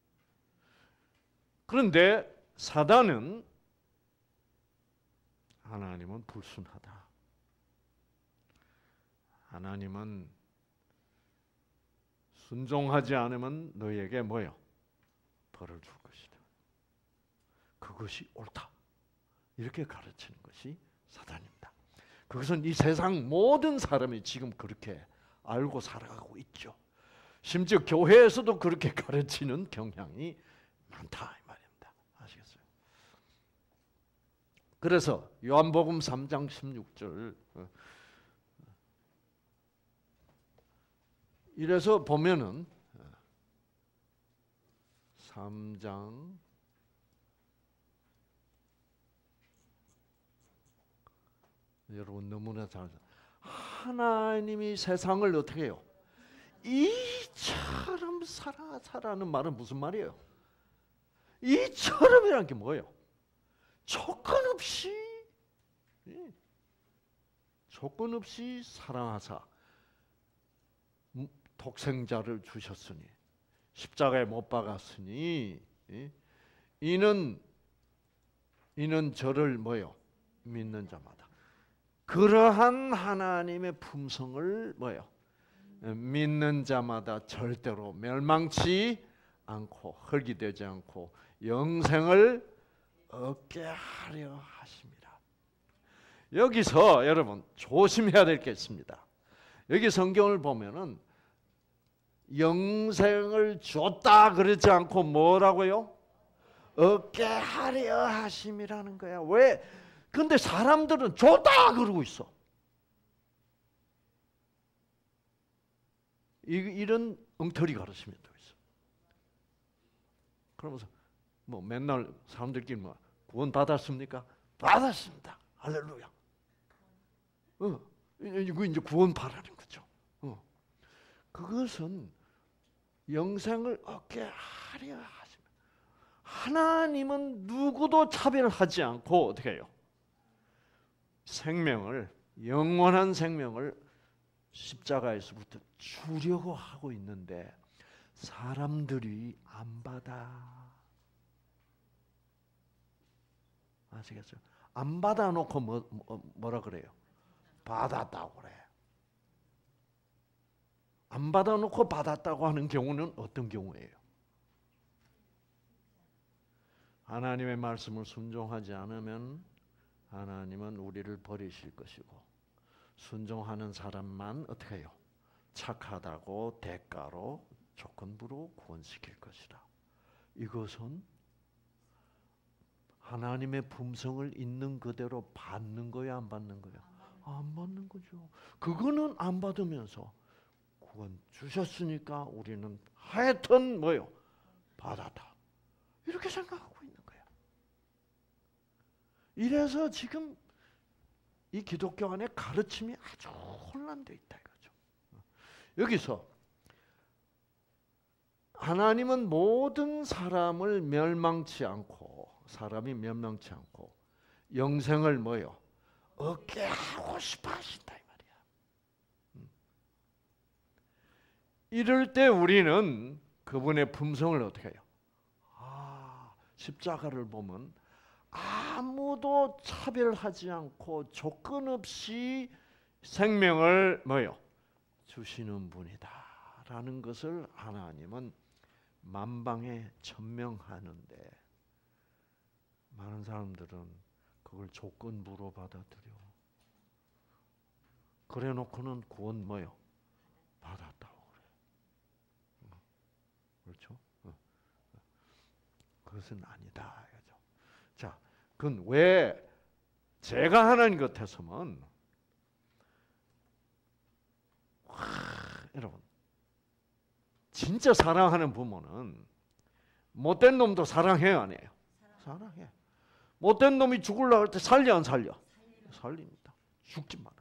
그런데 사단은 하나님은 불순하다. 하나님은 순종하지 않으면 너희에게 뭐요? 벌을 줄 것이다. 그것이 옳다. 이렇게 가르치는 것이 사단입니다. 그것은 이 세상 모든 사람이 지금 그렇게 알고 살아가고 있죠. 심지어 교회에서도 그렇게 가르치는 경향이 많다 이 말입니다. 아시겠어요? 그래서 요한복음 3장 16절 이래서 보면은 3장 여러분 너무나 잘 하나님이 세상을 어떻게 해요? 이처럼 사랑하는 말은 무슨 말이에요? 이처럼이란 게 뭐예요? 조건 없이 사랑하사 독생자를 주셨으니 십자가에 못 박았으니 이는 저를 뭐요? 믿는 자마다 그러한 하나님의 품성을 뭐요? 믿는 자마다 절대로 멸망치 않고 헐기되지 않고 영생을 얻게 하려 하십니다. 여기서 여러분 조심해야 될 게 있습니다. 여기 성경을 보면은 영생을 줬다 그러지 않고 뭐라고요? 얻게 하려 하심이라는 거야. 왜? 근데 사람들은 줬다 그러고 있어. 이런 엉터리 가르침이 또 있어. 그러면서 뭐 맨날 사람들끼리 뭐 구원 받았습니까? 받았습니다. 할렐루야. 이거 이제 구원 바라는 거죠. 그것은 영생을 얻게 하려 하십니다. 하나님은 누구도 차별하지 않고 어떻게 해요? 생명을 영원한 생명을 십자가에서부터 주려고 하고 있는데 사람들이 안 받아. 아시겠어요? 안 받아놓고 뭐라 그래요? 받았다고 그래. 안 받아놓고 받았다고 하는 경우는 어떤 경우예요? 하나님의 말씀을 순종하지 않으면 하나님은 우리를 버리실 것이고 순종하는 사람만 어떻게 해요? 착하다고 대가로 조건부로 구원시킬 것이다. 이것은 하나님의 품성을 있는 그대로 받는 거야, 안 받는 거야? 안 받는 거죠. 그거는 안 받으면서 구원 주셨으니까 우리는 하여튼 뭐요? 받았다. 이렇게 생각하고 있는 거야. 이래서 지금 이 기독교 안에 가르침이 아주 혼란되어 있다 이거죠. 여기서 하나님은 모든 사람을 멸망치 않고 사람이 멸망치 않고 영생을 뭐요? 얻게 하고 싶어 하신다 이 말이야. 이럴 때 우리는 그분의 품성을 어떻게 해요? 십자가를 보면 아무도 차별하지 않고 조건 없이 생명을 뭐요? 주시는 분이다라는 것을 하나님은 만방에 천명하는데 많은 사람들은 그걸 조건부로 받아들여. 그래 놓고는 구원 뭐요? 받았다고 그래. 그렇죠? 그것은 아니다. 이거죠. 자, 그건 왜 제가 하나님 같아서면 여러분 진짜 사랑하는 부모는 못된 놈도 사랑해요, 안 해요? 사랑해. 못된 놈이 죽으려고 할 때 살려 안 살려? 살립니다. 죽지 말아.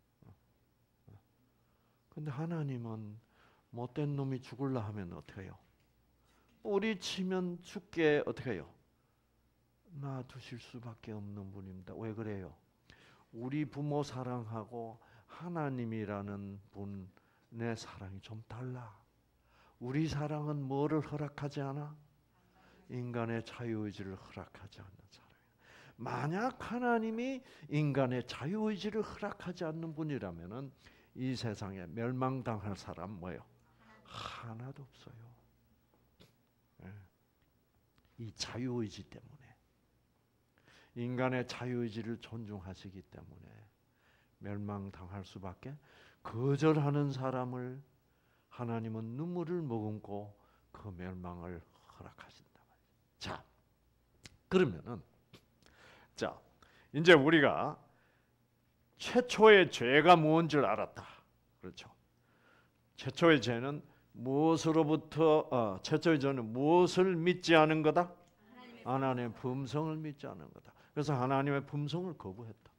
근데 하나님은 못된 놈이 죽으려 하면 어떻게 해요? 우리 치면 죽게 어떻게 해요? 놔두실 수밖에 없는 분입니다. 왜 그래요? 우리 부모 사랑하고 하나님이라는 분의 사랑이 좀 달라. 우리 사랑은 뭐를 허락하지 않아? 인간의 자유의지를 허락하지 않는 사랑이에요. 만약 하나님이 인간의 자유의지를 허락하지 않는 분이라면은 이 세상에 멸망당할 사람 뭐예요? 하나도 없어요. 예. 이 자유의지 때문에, 인간의 자유의지를 존중하시기 때문에 멸망당할 수밖에, 거절하는 사람을 하나님은 눈물을 머금고 그 멸망을 허락하신다. 자, 그러면은 자, 이제 우리가 최초의 죄가 뭔지를 알았다. 그렇죠? 최초의 죄는 무엇으로부터 최초의 죄는 무엇을 믿지 않은 거다? 하나님의 품성을 믿지 않은 거다. 그래서 하나님의 품성을 거부했다.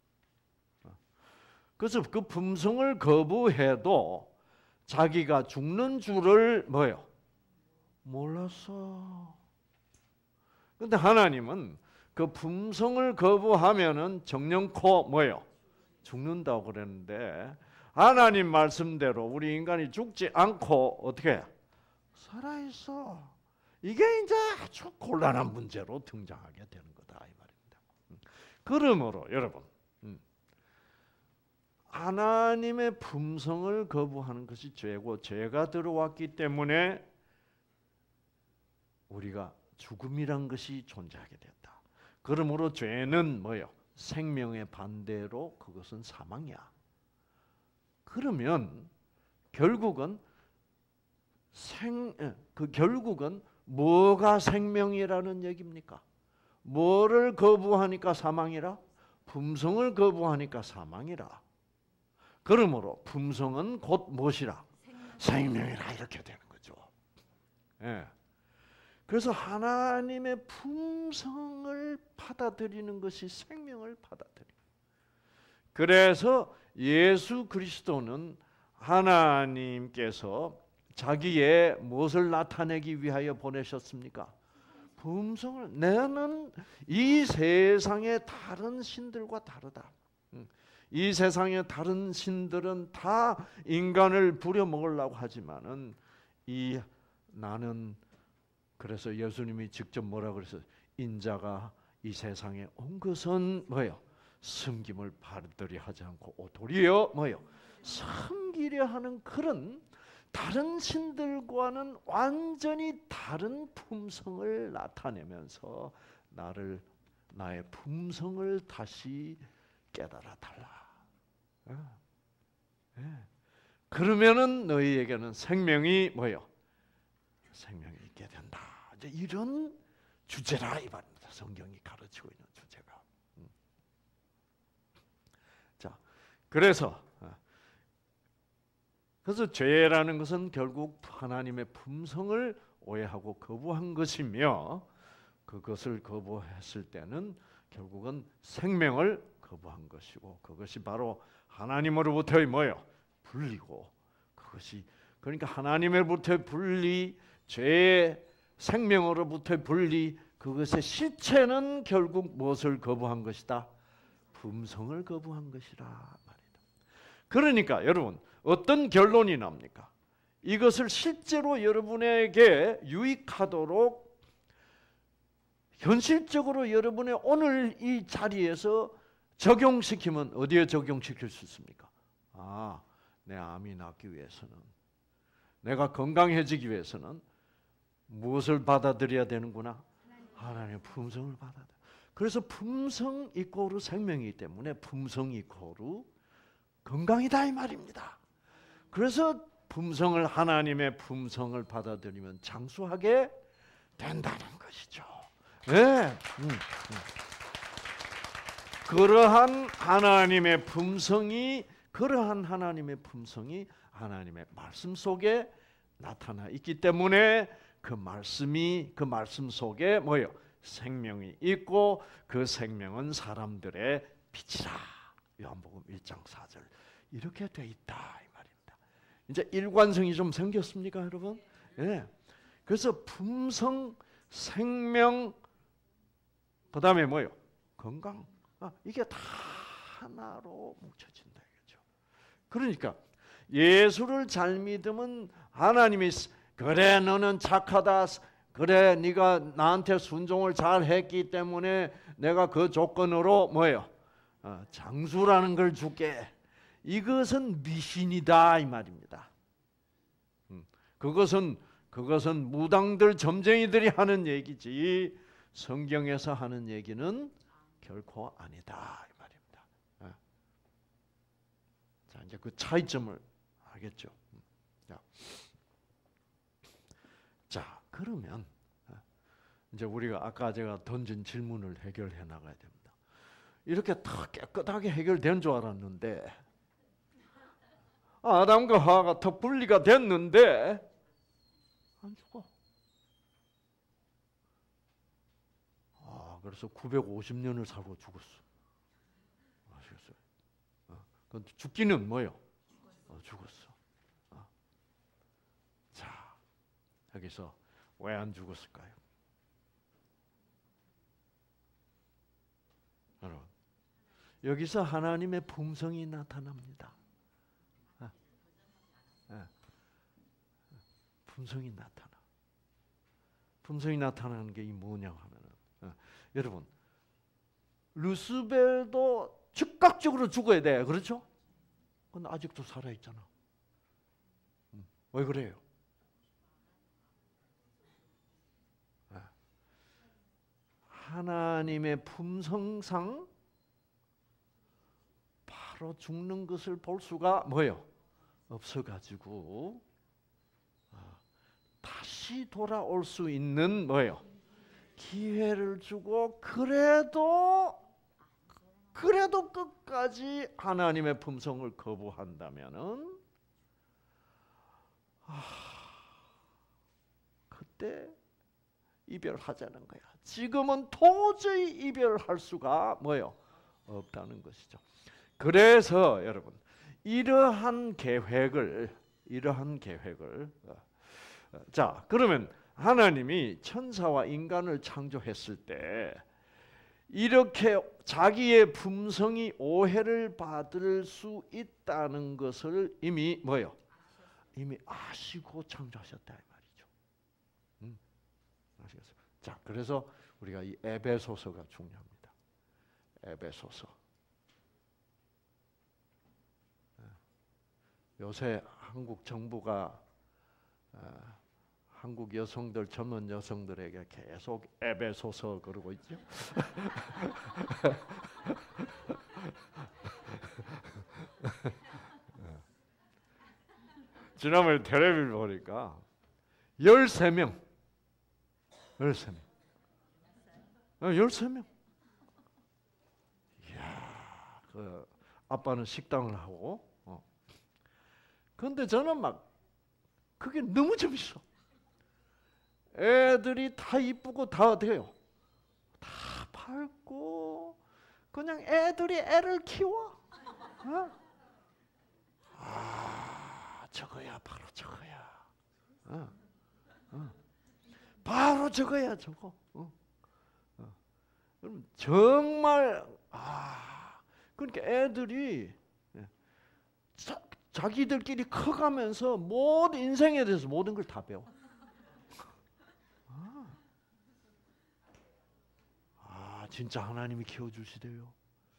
그래서 그 품성을 거부해도 자기가 죽는 줄을 뭐요? 몰랐어. 근데 하나님은 그 품성을 거부하면은 정령코 뭐요? 죽는다고 그랬는데, 하나님 말씀대로 우리 인간이 죽지 않고 어떻게 살아있어. 이게 이제 아주 곤란한 문제로 등장하게 되는 거다 이 말입니다. 그러므로 여러분, 하나님의 품성을 거부하는 것이 죄고, 죄가 들어왔기 때문에 우리가 죽음이란 것이 존재하게 됐다. 그러므로 죄는 뭐요? 생명의 반대로 그것은 사망이야. 그러면 결국은 결국은 뭐가 생명이라는 얘기입니까? 뭐를 거부하니까 사망이라? 품성을 거부하니까 사망이라. 그러므로 품성은 곧 무엇이라? 생명이라 이렇게 되는 거죠. 예. 그래서 하나님의 품성을 받아들이는 것이 생명을 받아들이는. 그래서 예수 그리스도는 하나님께서 자기의 무엇을 나타내기 위하여 보내셨습니까? 품성을. 나는 이 세상의 다른 신들과 다르다. 이 세상의 다른 신들은 다 인간을 부려먹으려고 하지만은 나는, 그래서 예수님이 직접 뭐라 그랬어요? 인자가 이 세상에 온 것은 뭐예요? 섬김을 받으려 하지 않고 도리어 뭐예요? 섬기려 하는 그런 다른 신들과는 완전히 다른 품성을 나타내면서 나의 품성을 다시 깨달아 달라. 그러면은 너희에게는 생명이 뭐예요? 생명이 있게 된다. 이제 이런 주제라 이 말입니다. 성경이 가르치고 있는 주제가. 자, 그래서 죄라는 것은 결국 하나님의 품성을 오해하고 거부한 것이며, 그것을 거부했을 때는 결국은 생명을 거부한 것이고, 그것이 바로 하나님으로부터의 뭐예요? 분리고, 그것이 그러니까 하나님으로부터의 분리, 죄의 생명으로부터의 분리, 그것의 실체는 결국 무엇을 거부한 것이다? 품성을 거부한 것이라 말이다. 그러니까 여러분, 어떤 결론이 납니까? 이것을 실제로 여러분에게 유익하도록 현실적으로 여러분의 오늘 이 자리에서 적용시키면 어디에 적용시킬 수 있습니까? 내 암이 낫기 위해서는, 내가 건강해지기 위해서는 무엇을 받아들여야 되는구나? 하나님의 품성을 받아들여. 그래서 품성 이코르 생명이기 때문에 품성 이코르 건강이다 이 말입니다. 그래서 품성을, 하나님의 품성을 받아들이면 장수하게 된다는 것이죠. 네. 그러한 하나님의 품성이 하나님의 말씀 속에 나타나 있기 때문에 그 말씀 속에 뭐예요? 생명이 있고, 그 생명은 사람들의 빛이라. 요한복음 1장 4절 이렇게 돼 있다 이 말입니다. 이제 일관성이 좀 생겼습니까, 여러분? 예. 그래서 품성, 생명, 그다음에 뭐예요? 건강. 이게 다 하나로 뭉쳐진다 이거죠. 그러니까 예수를 잘 믿으면 하나님이 그래 너는 착하다, 그래 네가 나한테 순종을 잘 했기 때문에 내가 그 조건으로 뭐예요? 장수라는 걸 줄게. 이것은 미신이다 이 말입니다. 그것은 무당들 점쟁이들이 하는 얘기지 성경에서 하는 얘기는 결코 아니다 이 말입니다. 자, 이제 그 차이점을 알겠죠? 자, 그러면 이제 우리가 아까 제가 던진 질문을 해결해 나가야 됩니다. 이렇게 다 깨끗하게 해결된 줄 알았는데 아담과 하와가 더 분리가 됐는데 안 죽어. 그래서 950년을 살고 죽었어. 아시겠어요? 죽기는 뭐요? 죽었어. 자, 여기서 왜 안 죽었을까요? 여러분, 여기서 하나님의 품성이 나타납니다. 품성이 나타나. 품성이 나타나는 게 뭐냐 하면은, 여러분, 루스벨도 즉각적으로 죽어야 돼, 그렇죠? 근데 아직도 살아 있잖아. 왜 그래요? 하나님의 품성상 바로 죽는 것을 볼 수가 뭐예요? 없어가지고 다시 돌아올 수 있는 뭐예요? 기회를 주고 그래도 끝까지 하나님의 품성을 거부한다면은 그때 이별하자는 거야. 지금은 도저히 이별할 수가 뭐예요? 없다는 것이죠. 그래서 여러분 이러한 계획을 자, 그러면 하나님이 천사와 인간을 창조했을 때 이렇게 자기의 품성이 오해를 받을 수 있다는 것을 이미 뭐예요? 이미 아시고 창조하셨다 이 말이죠. 아시겠어요? 자, 그래서 우리가 이 에베소서가 중요합니다. 에베소서. 요새 한국 정부가 한국 여성들, 젊은 여성들에게 계속 에베소서 그러고 있죠. 지난번에 텔레비를 보니까 13명. 이야, 그 아빠는 식당을 하고. 그런데 저는 막 그게 너무 재밌어. 애들이 다 이쁘고 다 돼요. 다 밝고 그냥 애들이 애를 키워. 저거야, 바로 저거야. 바로 저거야, 저거. 그럼 정말 그러니까 애들이 자기들끼리 커가면서 모든 인생에 대해서 모든 걸 다 배워. 진짜 하나님이 키워주시대요.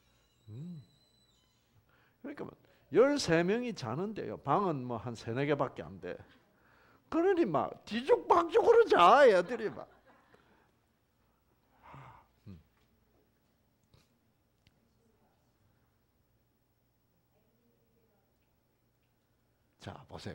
그러니까 13명이 자는데요. 방은 뭐 한 3-4개밖에 안 돼. 그러니 막 뒤죽박죽으로 자, 애들이 막. 자, 보세요.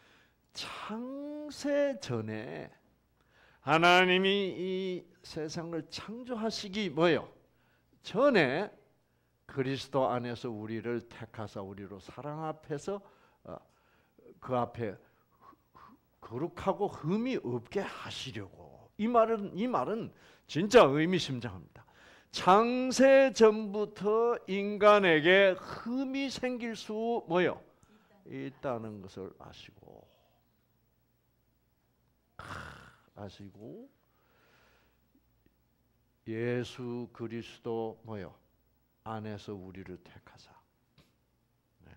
창세 전에 하나님이 이 세상을 창조하시기 뭐예요? 전에 그리스도 안에서 우리를 택하사 우리로 사랑 앞에서 그 앞에 거룩하고 흠이 없게 하시려고. 이 말은 진짜 의미심장합니다. 창세 전부터 인간에게 흠이 생길 수 뭐예요? 있다는 것을 아시고 예수 그리스도 뭐요? 안에서 우리를 택하사. 네.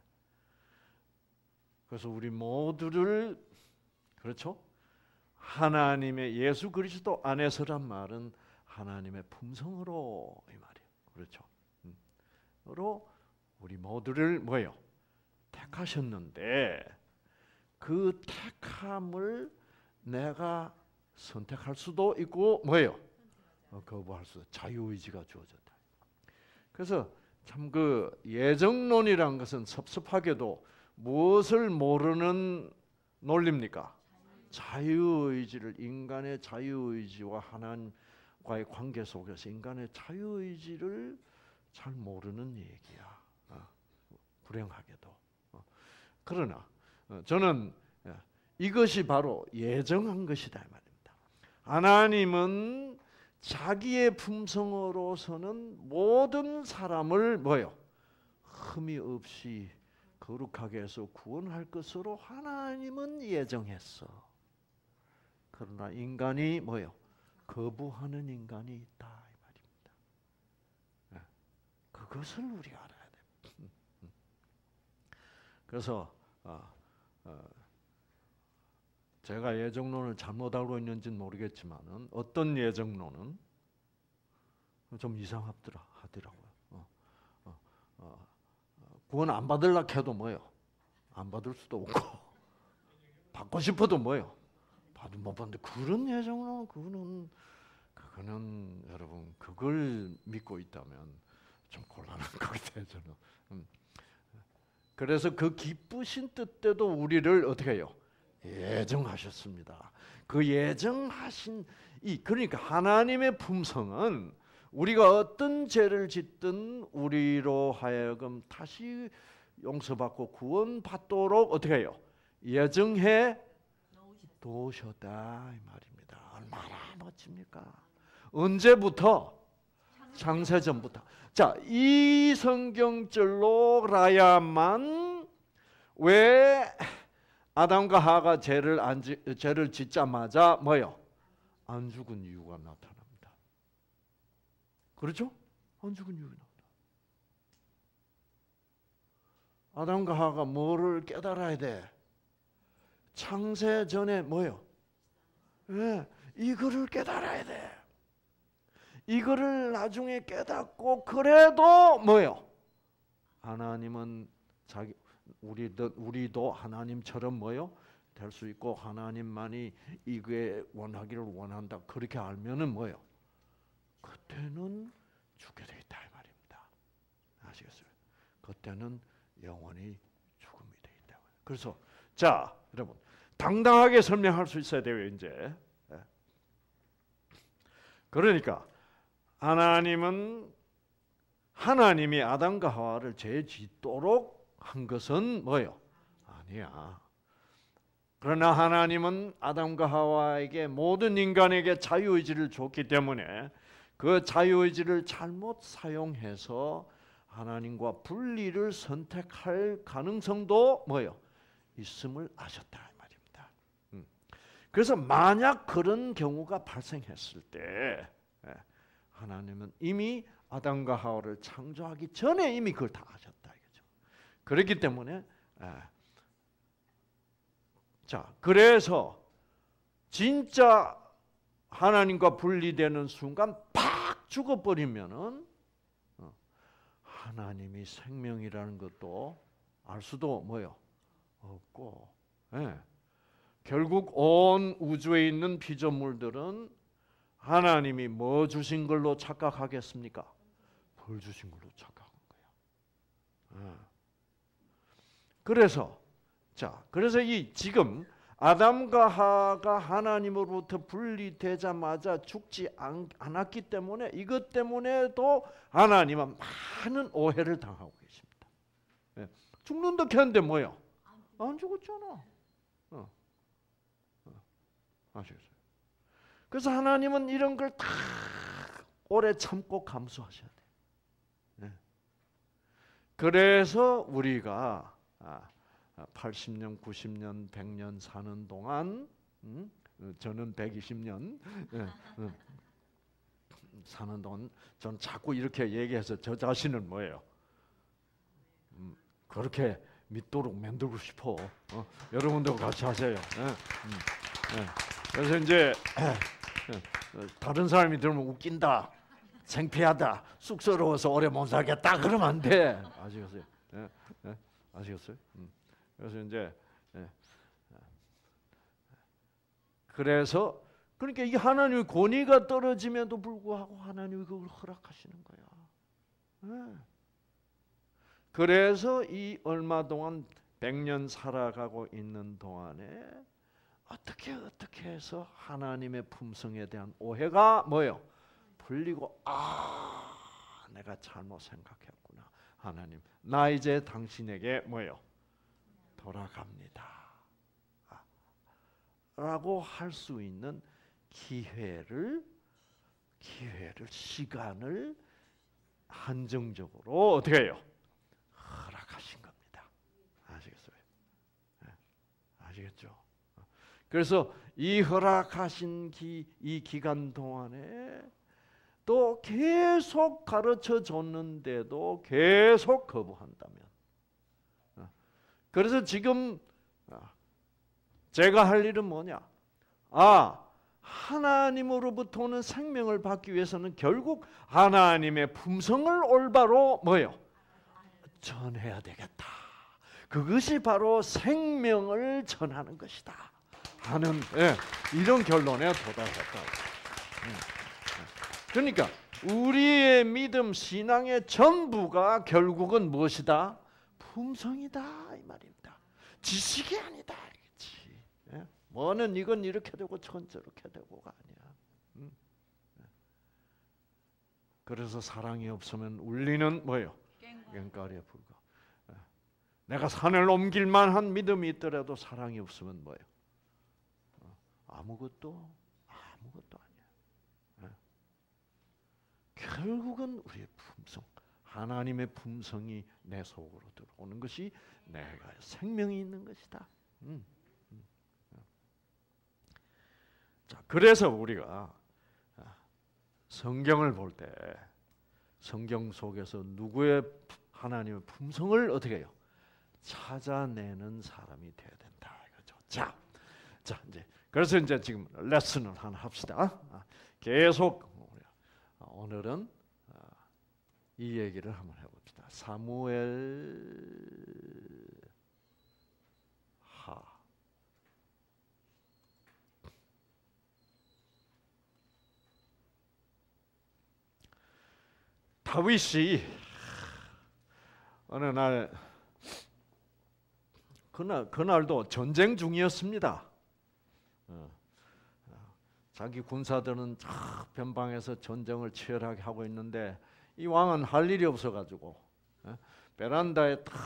그래서 우리 모두를 그렇죠? 하나님의 예수 그리스도 안에서란 말은 하나님의 품성으로 이 말이에요. 그렇죠? 으로 우리 모두를 뭐요? 택하셨는데 그 택함을 내가 선택할 수도 있고 뭐예요? 거부할 수도. 자유의지가 주어졌다. 그래서 참 그 예정론이라는 것은 섭섭하게도 무엇을 모르는 논리입니까? 자유의지를, 인간의 자유의지와 하나님과의 관계 속에서 인간의 자유의지를 잘 모르는 얘기야. 불행하게도. 그러나 저는 이것이 바로 예정한 것이다 이 말입니다. 하나님은 자기의 품성으로서는 모든 사람을 뭐요? 흠이 없이 거룩하게 해서 구원할 것으로 하나님은 예정했어. 그러나 인간이 뭐요? 거부하는 인간이 있다 이 말입니다. 그것을 우리가 알아야 돼. 그래서 제가 예정론을 잘못 알고 있는지는 모르겠지만은 어떤 예정론은 좀 이상하더라고요. 구원 안 받으려고 해도 뭐요? 안 받을 수도 없고 받고 싶어도 뭐요? 못 받는데 그런 예정론은 그거는 여러분 그걸 믿고 있다면 좀 곤란한 것 같아요 저는. 그래서 그 기쁘신 뜻대로 우리를 어떻게 해요? 예정하셨습니다. 그 예정하신 그러니까 하나님의 품성은 우리가 어떤 죄를 짓든 우리로 하여금 다시 용서받고 구원받도록 어떻게 해요? 예정해 두셨다 이 말입니다. 얼마나 멋집니까? 언제부터? 창세전부터. 자, 이 성경절로라야만 왜 아담과 하와가 죄를 짓자마자 뭐요? 안 죽은 이유가 나타납니다. 그렇죠? 안 죽은 이유가 나타납니다. 아담과 하와가 뭐를 깨달아야 돼? 창세 전에 뭐요? 이거를 깨달아야 돼. 이거를 나중에 깨닫고 그래도 뭐요? 하나님은 우리도 하나님처럼 뭐요? 될 수 있고 하나님만이 이게 원하기를 원한다. 그렇게 알면은 뭐요? 그때는 죽게 돼 있다 이 말입니다. 아시겠어요? 그때는 영원히 죽음이 돼 있다. 그래서 자, 여러분 당당하게 설명할 수 있어야 돼요, 이제. 그러니까 하나님이 아담과 하와를 죄 짓도록 한 것은 뭐요? 아니야. 그러나 하나님은 아담과 하와에게 모든 인간에게 자유의지를 줬기 때문에 그 자유의지를 잘못 사용해서 하나님과 분리를 선택할 가능성도 뭐요? 있음을 아셨다 이 말입니다. 그래서 만약 그런 경우가 발생했을 때 하나님은 이미 아담과 하와를 창조하기 전에 이미 그걸 다 아셨다 이거죠. 그렇기 때문에 자, 그래서 진짜 하나님과 분리되는 순간 팍 죽어버리면은 하나님이 생명이라는 것도 알 수도 뭐요? 없고, 결국 온 우주에 있는 피조물들은 하나님이 뭐 주신 걸로 착각하겠습니까? 벌 주신 걸로 착각한 거야. 그래서 이 지금 아담과 하와가 하나님으로부터 분리되자마자 죽지 않았기 때문에 이것 때문에도 하나님은 많은 오해를 당하고 계십니다. 죽는다 했는데 뭐야? 안 죽었잖아. 아시겠어요? 그래서 하나님은 이런 걸 다 오래 참고 감수하셔야 돼요. 그래서 우리가 80년, 90년, 100년 사는 동안 저는 120년 사는 동안 저는 자꾸 이렇게 얘기해서 저 자신은 뭐예요? 그렇게 믿도록 만들고 싶어. 여러분도 같이 하세요. 그래서 이제 다른 사람이 들으면 웃긴다, 창피하다, 쑥스러워서 오래 못 살겠다 그러면 안 돼. 아시겠어요? 아시겠어요? 그래서 이제 그래서 그러니까 이 하나님의 권위가 떨어짐에도 불구하고 하나님이 그걸 허락하시는 거야. 그래서 이 얼마 동안 100년 살아가고 있는 동안에 어떻게 해서 하나님의 품성에 대한 오해가 뭐요? 풀리고 내가 잘못 생각했구나. 하나님, 나 이제 당신에게 뭐요? 돌아갑니다. 라고 할 수 있는 시간을 한정적으로 어떻게 해요? 허락하신 겁니다. 아시겠어요? 아시겠죠? 그래서 이 허락하신 이 기간 동안에 또 계속 가르쳐 줬는데도 계속 거부한다면, 그래서 지금 제가 할 일은 뭐냐? 하나님으로부터 오는 생명을 받기 위해서는 결국 하나님의 품성을 올바로 뭐요? 전해야 되겠다. 그것이 바로 생명을 전하는 것이다 하는 이런 결론에 도달했다. 그러니까 우리의 믿음 신앙의 전부가 결국은 무엇이다? 품성이다 이 말입니다. 지식이 아니다. 알겠지? 뭐는 이건 이렇게 되고 저건 저렇게 되고가 아니야. 그래서 사랑이 없으면 울리는 뭐예요? 꽹과리에 불과. 내가 산을 옮길 만한 믿음이 있더라도 사랑이 없으면 뭐예요? 아무것도 아니야. 결국은 우리의 품성, 하나님의 품성이 내 속으로 들어오는 것이 내가 생명이 있는 것이다. 자, 그래서 우리가 성경을 볼 때 성경 속에서 누구의 하나님의 품성을 어떻게 해요? 찾아내는 사람이 되어야 된다 이거죠. 자, 이제 그래서 이제 지금 레슨을 하나 합시다. 계속 오늘은 이 얘기를 한번 해봅시다. 사무엘하. 다윗이 어느 날 그날도 전쟁 중이었습니다. 자기 군사들은 변방에서 전쟁을 치열하게 하고 있는데 이 왕은 할 일이 없어가지고 베란다에 딱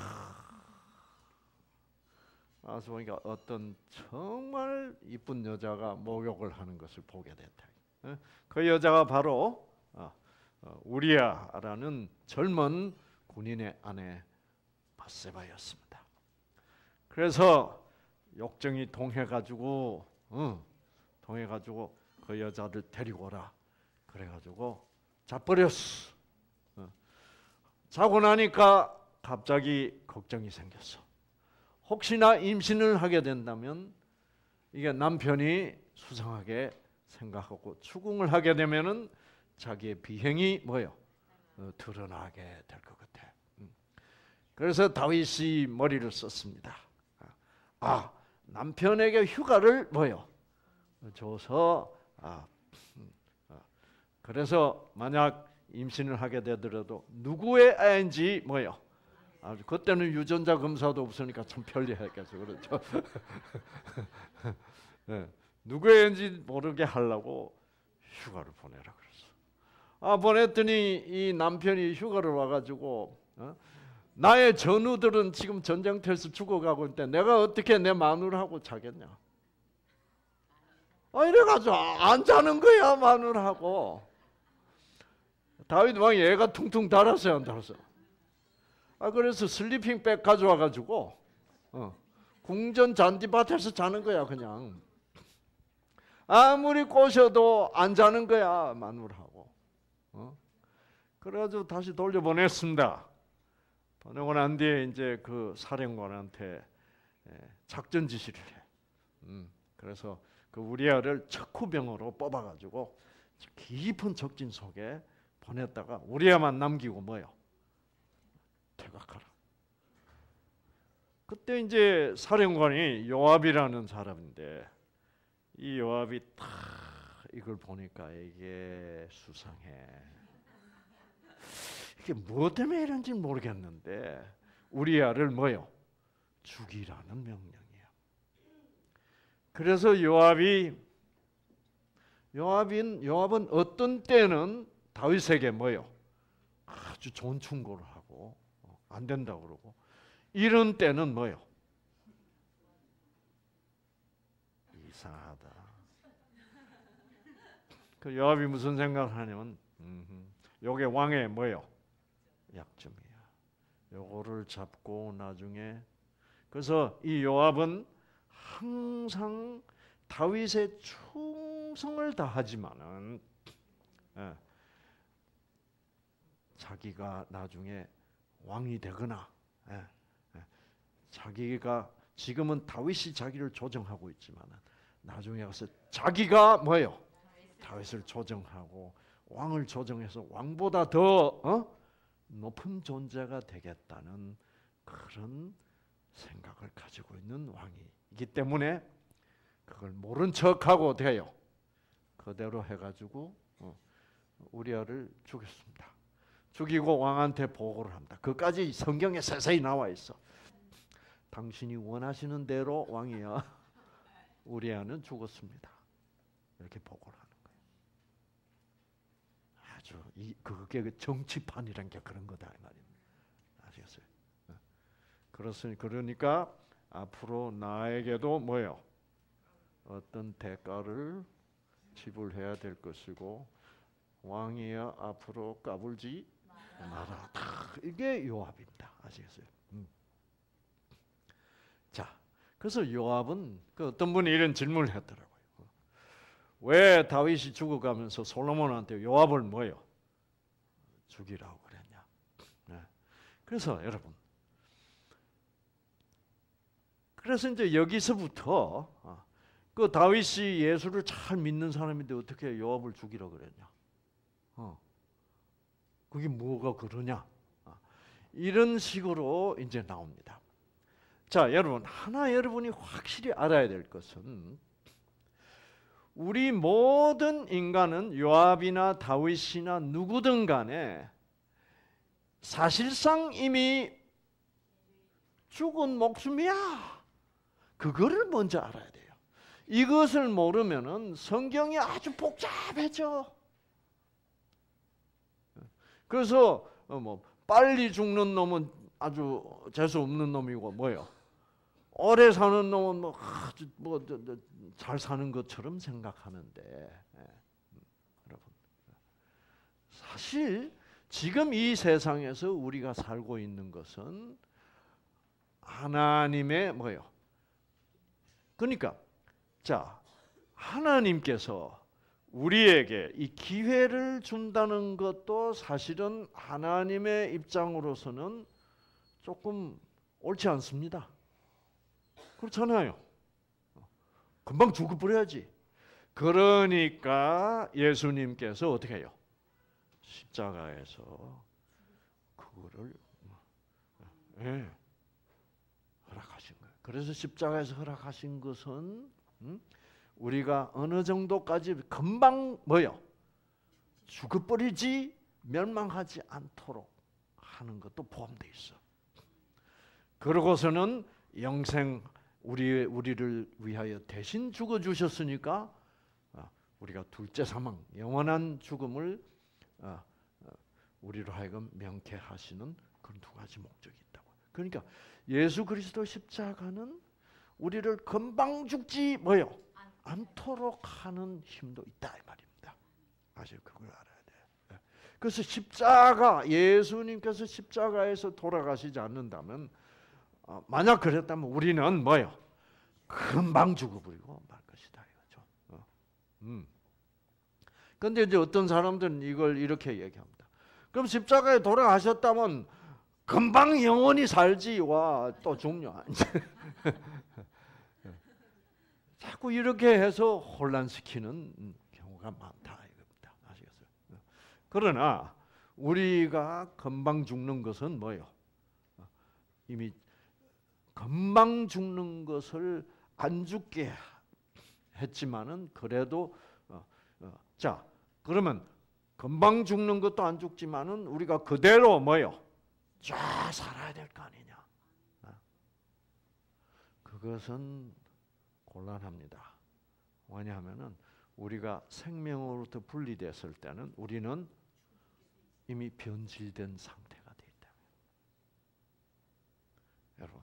나서 보니까 어떤 정말 이쁜 여자가 목욕을 하는 것을 보게 됐다. 그 여자가 바로 우리아라는 젊은 군인의 아내 밧세바였습니다. 그래서 욕정이 동해가지고 그 여자를 데리고 오라. 그래가지고 잡버렸어. 자고 나니까 갑자기 걱정이 생겼어. 혹시나 임신을 하게 된다면 이게 남편이 수상하게 생각하고 추궁을 하게 되면은 자기의 비행이 뭐요? 드러나게 될 것 같아. 그래서 다윗이 머리를 썼습니다. 남편에게 휴가를 뭐요? 줘서 그래서 만약 임신을 하게 되더라도 누구의 아인지 뭐요? 그때는 유전자 검사도 없으니까 참 편리했겠죠. 그렇죠? 누구의 아인지 모르게 하려고 휴가를 보내라 그랬어. 보냈더니 이 남편이 휴가를 와가지고 나의 전우들은 지금 전쟁터에서 죽어가고 있는데 내가 어떻게 내 마누라하고 자겠냐? 이래가지고 안 자는 거야 마누라하고. 다윗 왕이 애가 퉁퉁 달았어요, 안 달았어? 그래서 슬리핑백 가져와가지고 궁전 잔디밭에서 자는 거야 그냥. 아무리 꼬셔도 안 자는 거야 마누라하고. 그래가지고 다시 돌려보냈습니다. 보내고 난 뒤에 이제 그 사령관한테 작전 지시를 해. 그래서 그 우리아를 척후병으로 뽑아가지고 깊은 적진 속에 보냈다가 우리아만 남기고 뭐요? 퇴각하라. 그때 이제 사령관이 요압이라는 사람인데 이 요압이 딱 이걸 보니까 이게 수상해. 이게 뭐 때문에 이런지 모르겠는데 우리아를 뭐요? 죽이라는 명령이에요. 그래서 요압은 어떤 때는 다윗에게 뭐요? 아주 좋은 충고를 하고 안 된다고 그러고 이런 때는 뭐요? 이상하다. 그 요압이 무슨 생각을 하냐면 요게 왕의 뭐요? 약점이야. 요거를 잡고 나중에 그래서 이 요압은 항상 다윗의 충성을 다하지만은 자기가 나중에 왕이 되거나 자기가 지금은 다윗이 자기를 조정하고 있지만은 나중에 가서 자기가 뭐예요? 다윗을 조정하고 왕을 조정해서 왕보다 더 높은 존재가 되겠다는 그런 생각을 가지고 있는 왕이기 때문에 그걸 모른 척하고 돼요. 그대로 해가지고 우리아를 죽였습니다. 죽이고 왕한테 보고를 합니다. 그까지 성경에 세세히 나와 있어. 당신이 원하시는 대로 왕이야. 우리아는 죽었습니다. 이렇게 보고를 하는 거예요. 아주 그게 그 정치판이란 게 그런 거다 이 말입니다. 아시겠어요? 그러니까 앞으로 나에게도 뭐요? 어떤 대가를 지불해야 될 것이고 왕이야 앞으로 까불지 마라. 이게 요압입니다. 아시겠어요? 자, 그래서 요압은 어떤 분이 이런 질문을 했더라고요. 왜 다윗이 죽어가면서 솔로몬한테 요압을 뭐요? 죽이라고 그랬냐? 네. 그래서 여러분, 그래서 이제 여기서부터 그 다윗이 예수를 잘 믿는 사람인데 어떻게 요압을 죽이라고 그랬냐? 그게 뭐가 그러냐? 이런 식으로 이제 나옵니다. 자, 여러분, 여러분이 확실히 알아야 될 것은 우리 모든 인간은 요압이나 다윗이나 누구든 간에 사실상 이미 죽은 목숨이야. 그거를 먼저 알아야 돼요. 이것을 모르면은 성경이 아주 복잡해져. 그래서 빨리 죽는 놈은 아주 재수 없는 놈이고 뭐요? 오래 사는 놈은 아주 잘 사는 것처럼 생각하는데 여러분 사실 지금 이 세상에서 우리가 살고 있는 것은 하나님의 뭐요? 그러니까 자 하나님께서 우리에게 이 기회를 준다는 것도 사실은 하나님의 입장으로서는 조금 옳지 않습니다. 그렇잖아요. 금방 죽어버려야지. 그러니까 예수님께서 어떻게 해요? 십자가에서 그거를 허락하신 거예요. 그래서 십자가에서 허락하신 것은 우리가 어느 정도까지 금방 뭐요? 죽어버리지 멸망하지 않도록 하는 것도 포함되어 있어. 그러고서는 영생 우리를 위하여 대신 죽어 주셨으니까 우리가 둘째 사망, 영원한 죽음을 우리로 하여금 명쾌하시는 그런 두 가지 목적이 있다고. 그러니까 예수 그리스도 십자가는 우리를 금방 죽지 뭐요? 않도록 하는 힘도 있다 이 말입니다. 아시죠? 그걸 알아야 돼요. 그래서 예수님께서 십자가에서 돌아가시지 않는다면 만약 그랬다면 우리는 뭐요? 금방 죽어버리고 말 것이다 이거죠. 그런데 이제 어떤 사람들은 이걸 이렇게 얘기합니다. 그럼 십자가에 돌아가셨다면 금방 영원히 살지와 또 죽냐? 자꾸 이렇게 해서 혼란시키는 경우가 많다 이겁니다. 아시겠어요? 그러나 우리가 금방 죽는 것은 뭐요? 이미 금방 죽는 것을 안 죽게 했지만은 그래도 자 그러면 금방 죽는 것도 안 죽지만은 우리가 그대로 뭐요? 쫙 살아야 될 거 아니냐? 그것은 곤란합니다. 왜냐하면은 우리가 생명으로부터 분리됐을 때는 우리는 이미 변질된 상태가 되어 있다. 여러분,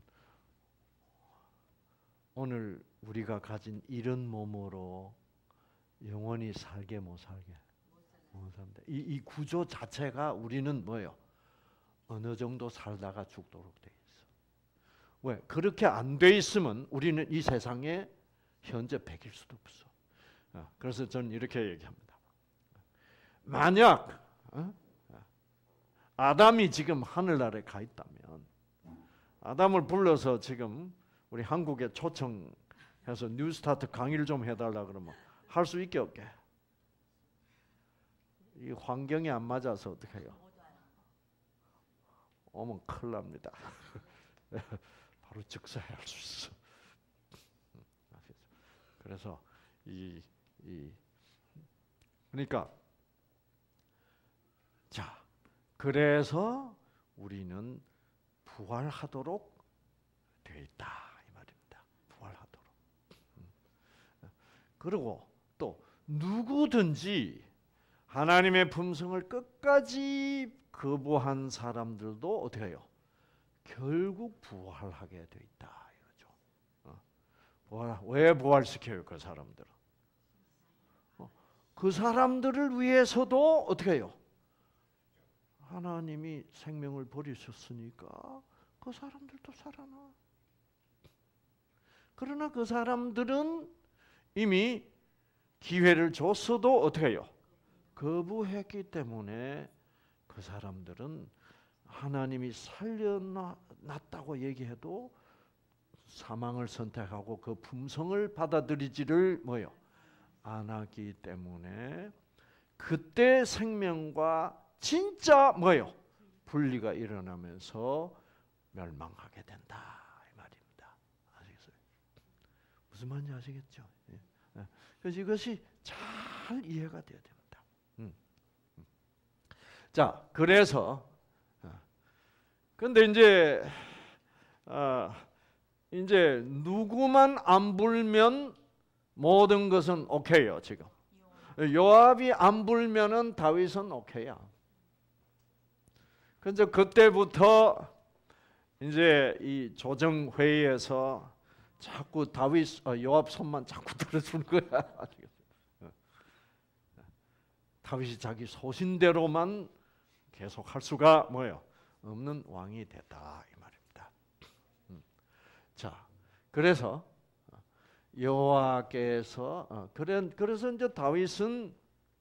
오늘 우리가 가진 이런 몸으로 영원히 살게 못 살게? 못 삽니다. 이 구조 자체가 우리는 뭐예요? 어느 정도 살다가 죽도록 돼 있어. 왜? 그렇게 안 돼 있으면 우리는 이 세상에 현재 100일 수도 없어. 그래서 저는 이렇게 얘기합니다. 만약 아담이 지금 하늘나라에 가 있다면 아담을 불러서 지금 우리 한국에 초청해서 뉴스타트 강의를 좀 해달라 그러면 할 수 있게 없게? 이 환경이 안 맞아서 어떻게 해요? 오면 큰일 납니다. 바로 즉사할 수 있어. 그래서 그러니까 자 그래서 우리는 부활하도록 되어 있다 이 말입니다. 부활하도록. 그리고 또 누구든지 하나님의 품성을 끝까지 거부한 사람들도 어떻게 해요? 결국 부활하게 돼 있다 이거죠. 왜 부활시켜요 그 사람들은? 그 사람들을 위해서도 어떻게 해요? 하나님이 생명을 버리셨으니까 그 사람들도 살아나. 그러나 그 사람들은 이미 기회를 줬어도 어떻게 해요? 거부했기 때문에 그 사람들은 하나님이 살려놨다고 얘기해도 사망을 선택하고 그 품성을 받아들이지를 뭐요? 안 하기 때문에 그때 생명과 진짜 뭐요? 분리가 일어나면서 멸망하게 된다 이 말입니다. 아시겠어요? 무슨 말인지 아시겠죠? 그래서 이것이 잘 이해가 돼야 됩니다. 자, 그래서 근데 이제 누구만 안 불면 모든 것은 오케이요 지금. 요압이 안 불면은 다윗은 오케이야. 근데 그때부터 이제 이 조정 회의에서 자꾸 요압 손만 자꾸 들어주는 거야. 다윗이 자기 소신대로만 계속 할 수가 뭐예요? 없는 왕이 됐다 이 말입니다. 자, 그래서 여호와께서 그래서 이제 다윗은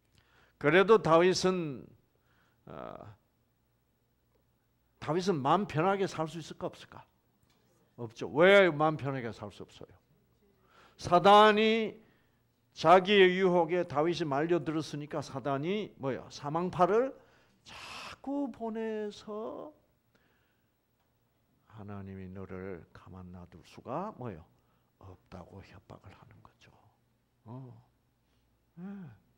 마음 편하게 살 수 있을까 없을까? 없죠. 왜 마음 편하게 살 수 없어요? 사단이 자기의 유혹에 다윗이 말려들었으니까 사단이 뭐야? 사망파를 자꾸 보내서 하나님이 너를 가만 놔둘 수가 뭐요? 없다고 협박을 하는 거죠. 네.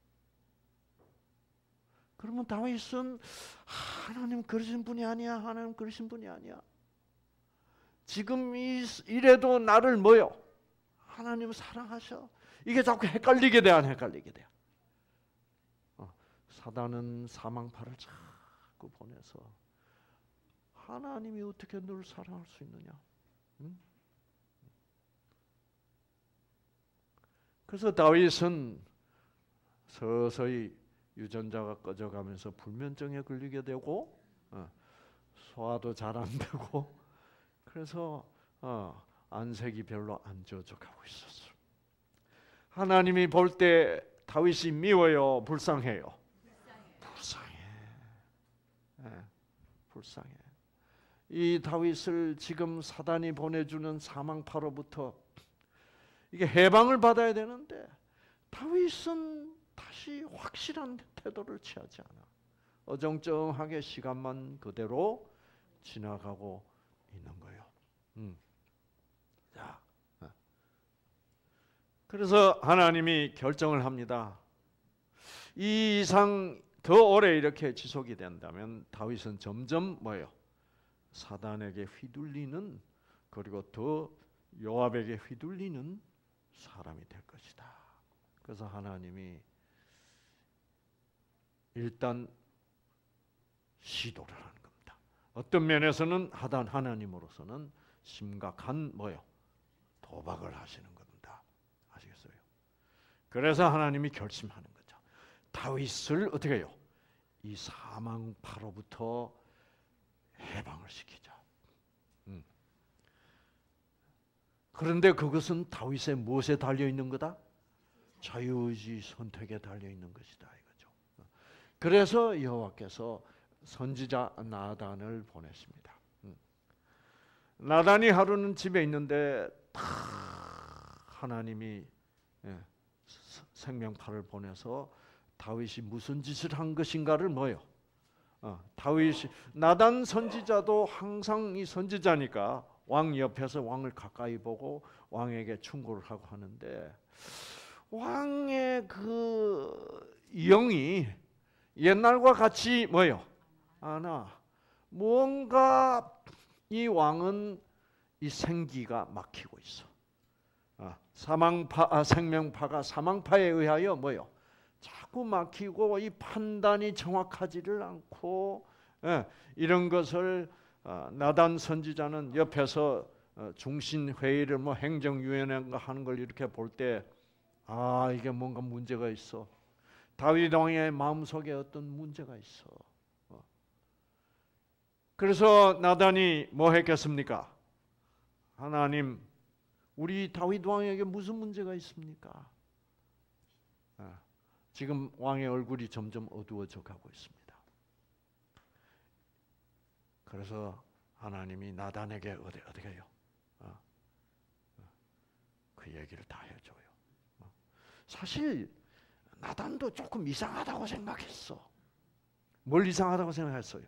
그러면 다윗은 하나님 그러신 분이 아니야. 하나님 그러신 분이 아니야. 지금 이래도 나를 뭐요? 하나님 사랑하셔. 이게 자꾸 헷갈리게 돼, 안 헷갈리게 돼. 사단은 사망파를 자꾸 보내서 하나님이 어떻게 널 사랑할 수 있느냐? 응? 그래서 다윗은 서서히 유전자가 꺼져가면서 불면증에 걸리게 되고 소화도 잘 안 되고 그래서 안색이 별로 안 좋아져가고 있었어. 하나님이 볼 때 다윗이 미워요, 불쌍해요? 불쌍해. 불쌍해. 이 다윗을 지금 사단이 보내주는 사망파로부터 이게 해방을 받아야 되는데 다윗은 다시 확실한 태도를 취하지 않아. 어정쩡하게 시간만 그대로 지나가고 있는 거예요. 그래서 하나님이 결정을 합니다. 이 이상 더 오래 이렇게 지속이 된다면 다윗은 점점 뭐예요? 사단에게 휘둘리는, 그리고 더 요압에게 휘둘리는 사람이 될 것이다. 그래서 하나님이 일단 시도를 하는 겁니다. 어떤 면에서는 하나님으로서는 심각한 뭐예요? 도박을 하시는 겁니다. 아시겠어요? 그래서 하나님이 결심하는 거죠. 다윗을 어떻게 해요? 이 사망파로부터 해방을 시키자. 그런데 그것은 다윗의 무엇에 달려 있는 거다? 자유의지 선택에 달려 있는 것이다 이거죠. 그래서 여호와께서 선지자 나단을 보냈습니다. 나단이 하루는 집에 있는데 하나님이 생명파를 보내서 다윗이 무슨 짓을 한 것인가를 뭐요? 다윗이, 나단 선지자도 항상 이 선지자니까 왕 옆에서 왕을 가까이 보고 왕에게 충고를 하고 하는데, 왕의 그 영이 옛날과 같이 뭐요? 뭔가 이 왕은 이 생기가 막히고 있어. 생명파가 사망파에 의하여 뭐요? 자꾸 막히고 이 판단이 정확하지를 않고, 이런 것을 나단 선지자는 옆에서 중신 회의를 뭐 행정위원회가 하는 걸 이렇게 볼 때, 이게 뭔가 문제가 있어. 다윗 왕의 마음속에 어떤 문제가 있어. 그래서 나단이 뭐 했겠습니까? 하나님, 우리 다윗 왕에게 무슨 문제가 있습니까? 지금 왕의 얼굴이 점점 어두워져 가고 있습니다. 그래서 하나님이 나단에게 어떻게 해요? 그 얘기를 다 해줘요. 사실 나단도 조금 이상하다고 생각했어. 뭘 이상하다고 생각했어요?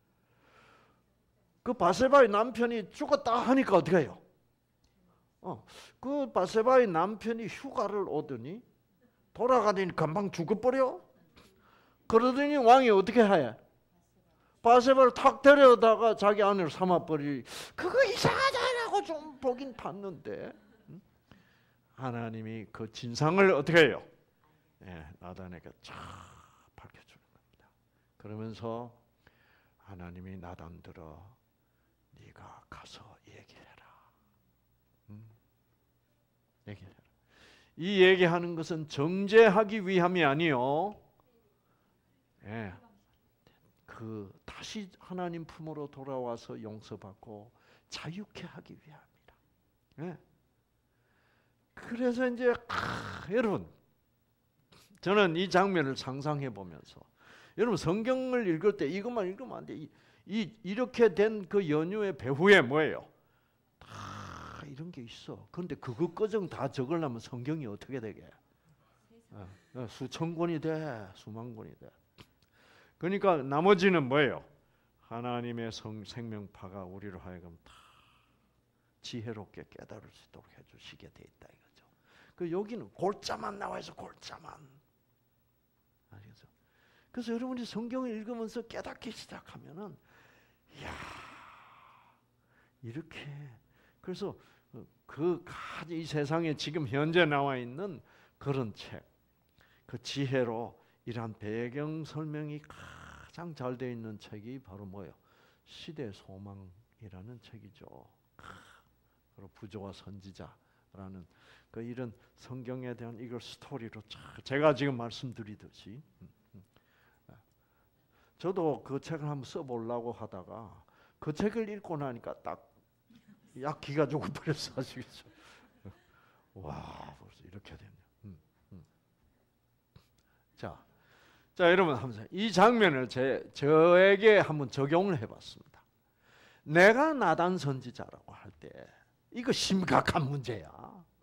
그 바세바의 남편이 죽었다 하니까 어떻게 해요? 그 바세바의 남편이 휴가를 오더니 돌아가더니 금방 죽어버려. 그러더니 왕이 어떻게 해? 바세바를 탁 데려다가 자기 아내를 삼아버리. 그거 이상하다라고 좀 보긴 봤는데, 하나님이 그 진상을 어떻게 해요? 나단에게 쫙 밝혀주는 겁니다. 그러면서 하나님이 나단들어 네가 가서 얘기해라. 얘기해라. 이 얘기하는 것은 정죄하기 위함이 아니요. 그 다시 하나님 품으로 돌아와서 용서받고 자유케 하기 위함이다. 그래서 이제 여러분, 저는 이 장면을 상상해 보면서, 여러분 성경을 읽을 때 이것만 읽으면 안 돼. 이렇게 된 그 연유의 배후에 뭐예요? 다 이런 게 있어. 그런데 그것까지 다 적으려면 성경이 어떻게 되게? 수천 권이 돼, 수만 권이 돼. 그러니까 나머지는 뭐예요? 하나님의 생명파가 우리로 하여금 다 지혜롭게 깨달을 수 있도록 해주시게 돼 있다 이거죠. 그 여기는 골자만 나와 있어, 골자만. 아시겠죠? 그래서 여러분이 성경을 읽으면서 깨닫기 시작하면은, 이렇게, 그래서 이 세상에 지금 현재 나와 있는 그런 책, 그 지혜로 이러한 배경 설명이 가장 잘 되어 있는 책이 바로 뭐예요? 시대 소망이라는 책이죠. 그리고 부조와 선지자라는 그 이런 성경에 대한 이걸 스토리로 제가 지금 말씀드리듯이, 저도 그 책을 한번 써보려고 하다가 그 책을 읽고 나니까 딱 기가 죽어버렸어. 아시겠죠? 와, 벌써 이렇게 됐네요. 자, 여러분, 이 장면을 저에게 한번 적용을 해봤습니다. 내가 나단 선지자라고 할 때 이거 심각한 문제야.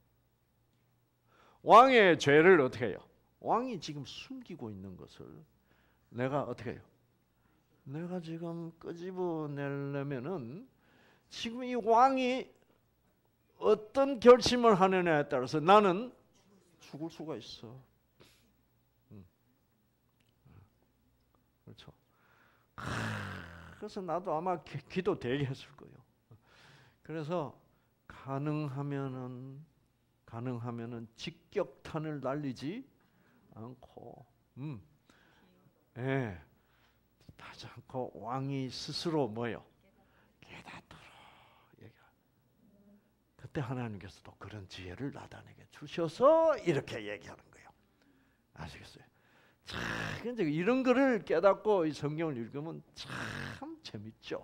왕의 죄를 어떻게 해요? 왕이 지금 숨기고 있는 것을 내가 어떻게 해요? 내가 지금 끄집어내려면은 지금 이 왕이 어떤 결심을 하느냐에 따라서 나는 죽을 수가 있어. 그렇죠. 그래서 나도 아마 기도 되게 했을 거예요. 그래서 가능하면은 직격탄을 날리지 않고, 예, 하지 않고 왕이 스스로 뭐요? 깨닫도록 얘기하. 그때 하나님께서도 그런 지혜를 나단에게 주셔서 이렇게 얘기하는 거예요. 아시겠어요? 참 이런 거를 깨닫고 이 성경을 읽으면 참 재밌죠.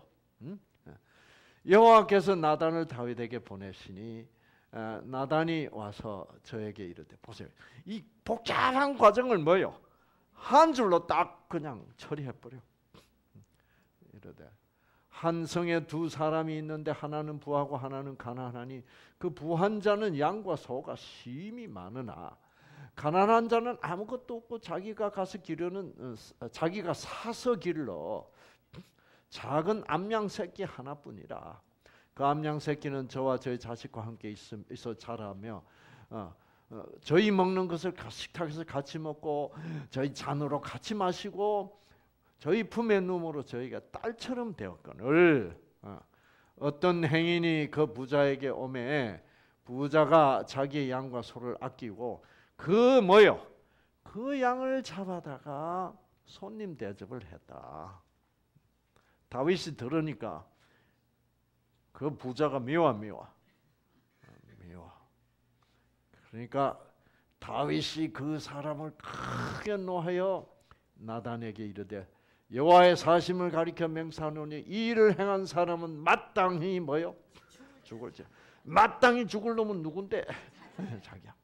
여호와께서 나단을 다윗에게 보내시니 나단이 와서 저에게 이르되, 보세요. 이 복잡한 과정을 뭐요? 한 줄로 딱 그냥 처리해 버려. 이르되, 한 성에 두 사람이 있는데 하나는 부하고 하나는 가난하니 그 부한 자는 양과 소가 심히 많으나 가난한 자는 아무것도 없고 자기가 사서 길러 작은 암양 새끼 하나뿐이라. 그 암양 새끼는 저와 저희 자식과 함께 있어 자라며 저희 먹는 것을 식탁에서 같이 먹고 저희 잔으로 같이 마시고 저희 품에 누움으로 저희가 딸처럼 되었거늘 어떤 행인이 그 부자에게 오매 부자가 자기의 양과 소를 아끼고 그 양을 잡아다가 손님 대접을 했다. 다윗이 들으니까 그 부자가 미워. 그러니까 다윗이 그 사람을 크게 노하여 나단에게 이르되, 여호와의 사심을 가리켜 맹세하노니 이 일을 행한 사람은 마땅히 죽을지. 마땅히 죽을 놈은 누군데? 자기야.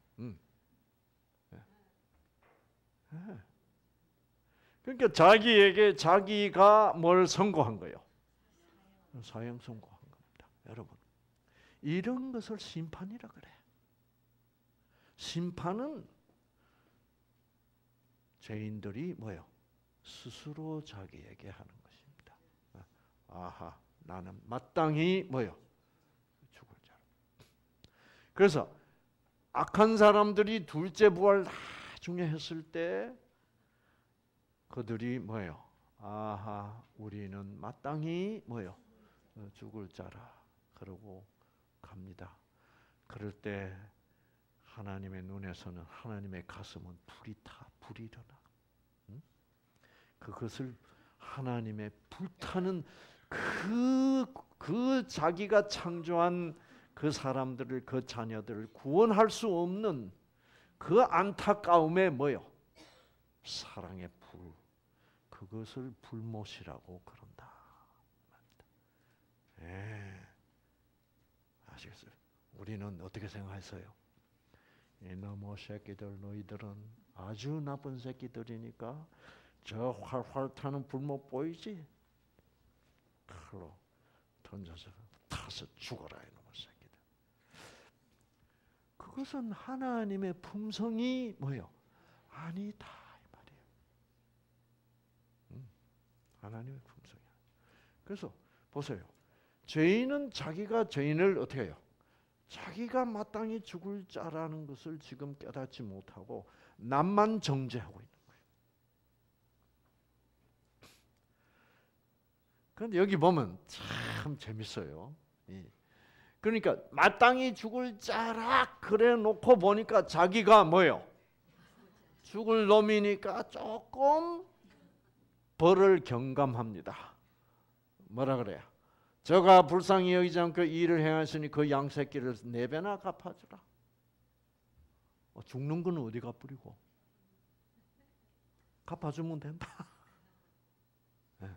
그러니까 자기가 뭘 선고한 거예요? 사형 선고한 겁니다. 여러분, 이런 것을 심판이라 그래. 심판은 죄인들이 스스로 자기에게 하는 것입니다. 아하, 나는 마땅히 죽을 자라. 그래서 악한 사람들이 둘째 부활 나중에 했을 때 그들이 아하, 우리는 마땅히 죽을 자라. 그러고 갑니다. 그럴 때 하나님의 눈에서는 하나님의 가슴은 불이 일어나. 그것을 하나님의 불타는 그 자기가 창조한 그 사람들을, 그 자녀들을 구원할 수 없는 그 안타까움에 사랑의 불, 그것을 불못이라고 그런다. 아시겠어요? 우리는 어떻게 생각했어요? 이놈의 새끼들, 너희들은 아주 나쁜 새끼들이니까 저 활활 타는 불못 보이지? 칼로 던져서 타서 죽어라, 이놈의 새끼들. 그것은 하나님의 품성이 아니다, 이 말이에요. 하나님의 품성이야. 그래서 보세요. 죄인은 자기가 죄인을 어떻게 해요? 자기가 마땅히 죽을 자라는 것을 지금 깨닫지 못하고 남만 정죄하고 있는 거예요. 그런데 여기 보면 참 재밌어요. 그러니까 마땅히 죽을 자라 그래 놓고 보니까 자기가 죽을 놈이니까 조금 벌을 경감합니다. 뭐라 그래요? 저가 불쌍히 여기지 않고 이 일을 행하시니 그 양새끼를 4배나 갚아주라. 죽는 건 어디 갚으리고? 갚아주면 된다. 네.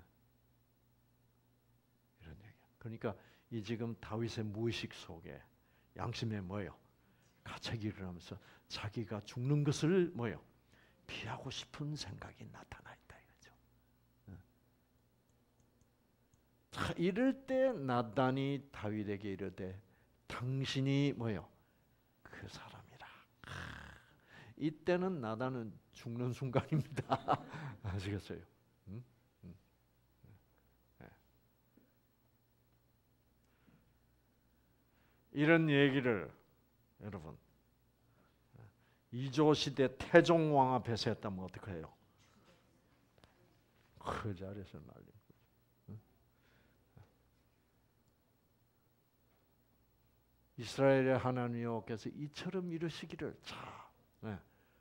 이런 얘기야. 그러니까 이 지금 다윗의 무의식 속에 양심에 가책이 일어나면서 자기가 죽는 것을 피하고 싶은 생각이 나타나 있다 이거죠. 자, 이럴 때 나단이 다윗에게 이르되 당신이 그 사람이라. 이때는 나단은 죽는 순간입니다. 아시겠어요? 이런 얘기를 여러분 이조 시대 태종왕 앞에서 했다면 어떻게 해요? 그 자리에서 난리. 이스라엘의 하나님 여호와께서 이처럼 이루시기를. 자, 네.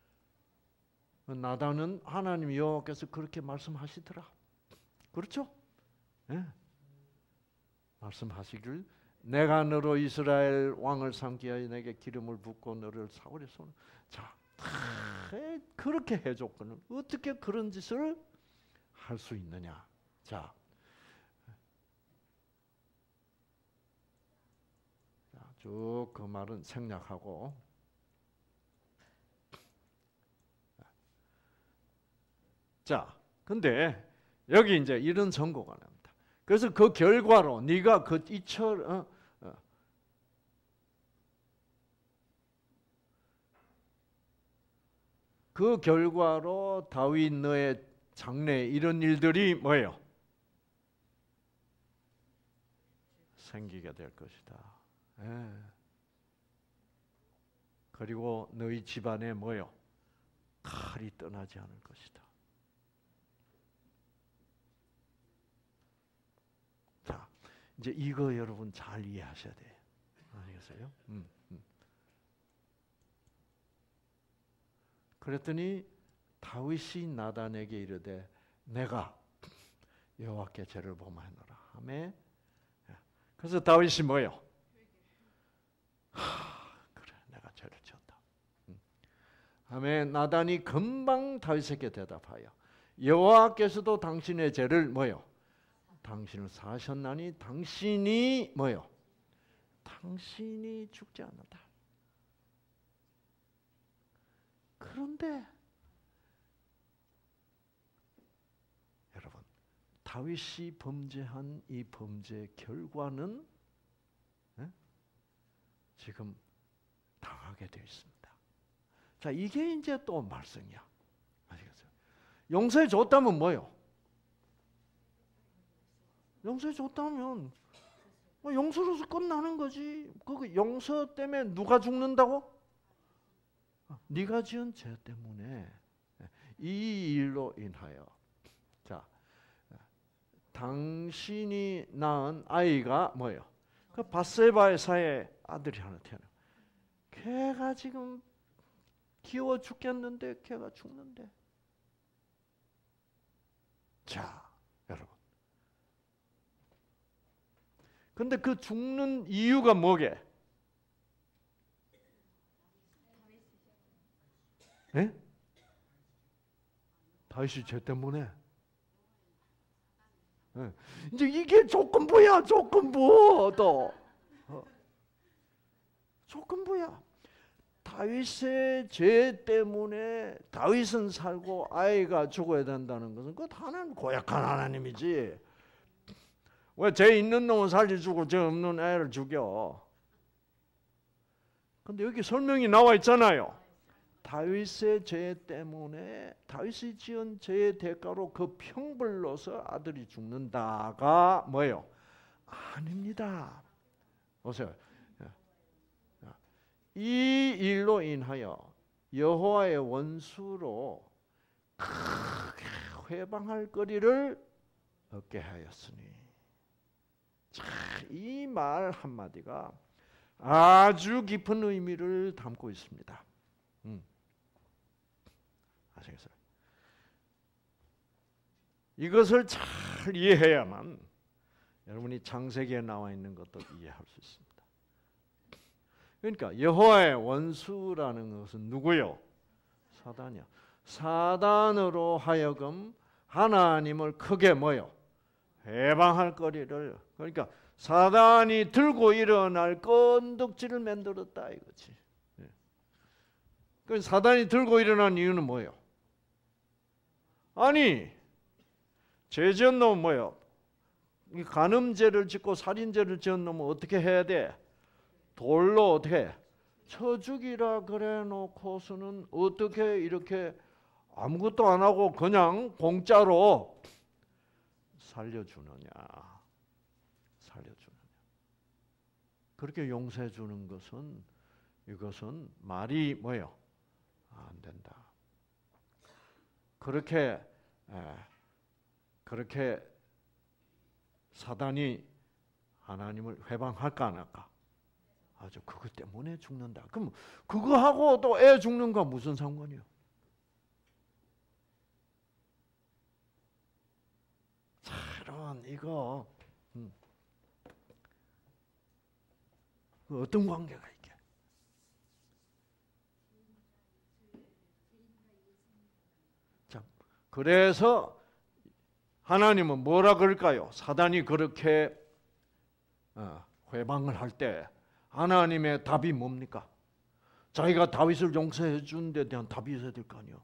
나단은 하나님 여호와께서 그렇게 말씀하시더라. 그렇죠? 네. 말씀하시기를 내가 너로 이스라엘 왕을 삼기 위하여 내게 기름을 붓고 너를 사울의 손. 자, 그렇게 해줬거든. 어떻게 그런 짓을 할 수 있느냐? 자, 쭉 그 말은 생략하고 자, 근데 여기 이제 이런 선고가 납니다. 그래서 그 결과로 네가 그 이처럼 그 결과로 다윗 너의 장래 이런 일들이 뭐예요? 생기게 될 것이다. 예. 그리고 너희 집안에 뭐요? 칼이 떠나지 않을 것이다. 자, 이제 이거 여러분 잘 이해하셔야 돼요. 아시겠어요? 그랬더니 다윗이 나단에게 이르되 내가 여호와께 죄를 범하노라 하매. 그래서 다윗이 뭐요? 그래, 내가 죄를 지었다. 하매 나단이 금방 다윗에게 대답하여 여호와께서도 당신의 죄를 뭐요? 당신을 사하셨나니 당신이 뭐요? 당신이 죽지 않는다. 그런데 여러분, 다윗이 범죄한 이 범죄의 결과는 지금 당하게 되어 있습니다. 자, 이게 이제 또 말썽이야. 아시겠어요? 용서해 줬다면 뭐요? 용서해 줬다면 용서로서 끝나는 거지. 그 용서 때문에 누가 죽는다고? 네가 지은 죄 때문에 이 일로 인하여 자 당신이 낳은 아이가 뭐예요? 그 밧세바의 사이에 아들이 하나 태어나. 걔가 지금 귀여워 죽겠는데 걔가 죽는데. 자, 여러분. 근데 그 죽는 이유가 뭐게? 예? 다윗이 죄 때문에. 예. 이제 이게 조건부야, 조건부. 또 조건부야. 다윗의 죄 때문에 다윗은 살고 아이가 죽어야 된다는 것은 그 하나님 고약한 하나님이지. 왜 죄 있는 놈은 살려주고 죄 없는 애를 죽여? 근데 여기 설명이 나와 있잖아요. 다윗의 죄 때문에 다윗이 지은 죄의 대가로 그 평벌로서 아들이 죽는다가 뭐예요? 아닙니다. 보세요. 이 일로 인하여 여호와의 원수로 크게 회방할 거리를 얻게 하였으니. 이 말 한마디가 아주 깊은 의미를 담고 있습니다. 아시겠어요? 이것을 잘 이해해야만 여러분이 창세기에 나와 있는 것도 이해할 수 있습니다. 그러니까 여호와의 원수라는 것은 누구요? 사단이야. 사단으로 하여금 하나님을 크게 뭐요? 해방할 거리를. 그러니까 사단이 들고 일어날 건덕지를 만들었다 이거지. 그 사단이 들고 일어난 이유는 뭐예요? 아니, 죄 지은 놈은 뭐예요? 간음죄를 짓고 살인죄를 지은 놈은 어떻게 해야 돼? 돌로 어떻게 쳐 죽이라 그래 놓고서는 어떻게 이렇게 아무것도 안 하고 그냥 공짜로 살려주느냐. 그렇게 용서해 주는 것은 이것은 말이 뭐예요? 안 된다. 그렇게 사단이 하나님을 회방할까 안 할까? 아주 그것 때문에 죽는다. 그럼 그거하고 또 애 죽는 거 무슨 상관이요? 자, 여러분 이거 어떤 관계가 있게? 자, 그래서 하나님은 뭐라 그럴까요? 사단이 그렇게 회방을 할 때 하나님의 답이 뭡니까? 자기가 다윗을 용서해 준 데 대한 답이 있어야 될 거 아니에요.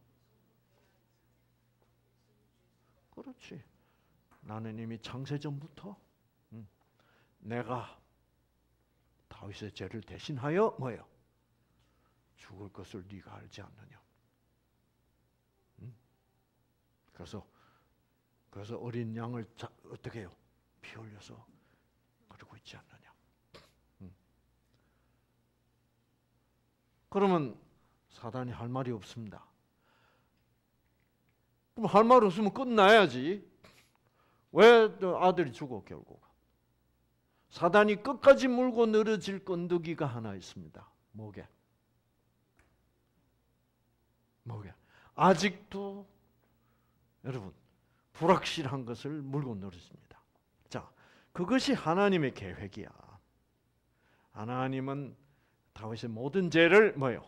그렇지. 나는 이미 창세전부터 내가 다윗의 죄를 대신하여 뭐예요? 죽을 것을 네가 알지 않느냐. 그래서 어린 양을 어떻게 해요? 피 흘려서 그러고 있지 않느냐. 그러면 사단이 할 말이 없습니다. 그럼 할 말 없으면 끝나야지. 왜 아들이 죽어 결국? 사단이 끝까지 물고 늘어질 건더기가 하나 있습니다. 뭐게? 아직도 여러분 불확실한 것을 물고 늘어집니다. 자, 그것이 하나님의 계획이야. 하나님은 다윗의 모든 죄를 뭐요?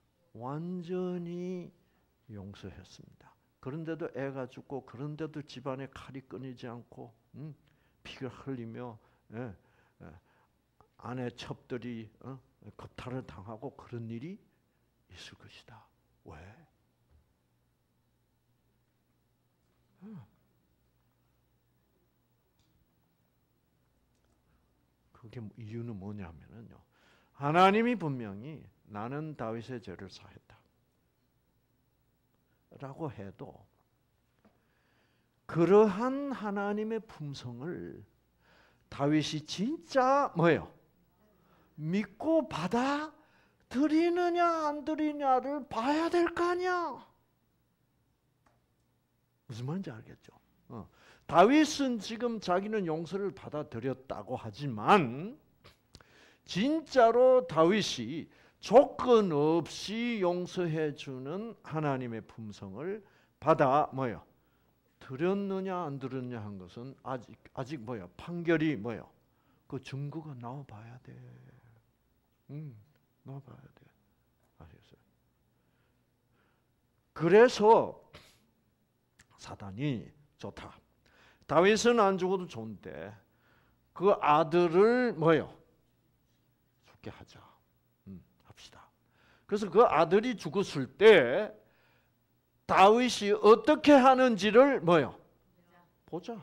완전히 용서했습니다. 그런데도 애가 죽고 그런데도 집안에 칼이 끊이지 않고 피가 흘리며 아내 첩들이 겁탈을 당하고 그런 일이 있을 것이다. 왜? 그게 이유는 뭐냐면요. 하나님이 분명히 나는 다윗의 죄를 사했다 라고 해도 그러한 하나님의 품성을 다윗이 진짜 뭐예요? 믿고 받아들이느냐 안 들이냐를 봐야 될 거 아니야. 무슨 말인지 알겠죠? 다윗은 지금 자기는 용서를 받아들였다고 하지만 진짜로 다윗이 조건 없이 용서해 주는 하나님의 품성을 받아 뭐요? 들었느냐 안 들었느냐 한 것은 아직 뭐요? 판결이 뭐요? 그 증거가 나와 봐야 돼. 나와 봐야 돼. 아시겠어요? 그래서 사단이 좋다. 다윗은 안 죽어도 좋은데 그 아들을 뭐요? 죽게 하자. 합시다. 그래서 그 아들이 죽었을 때 다윗이 어떻게 하는지를 뭐요? 보자.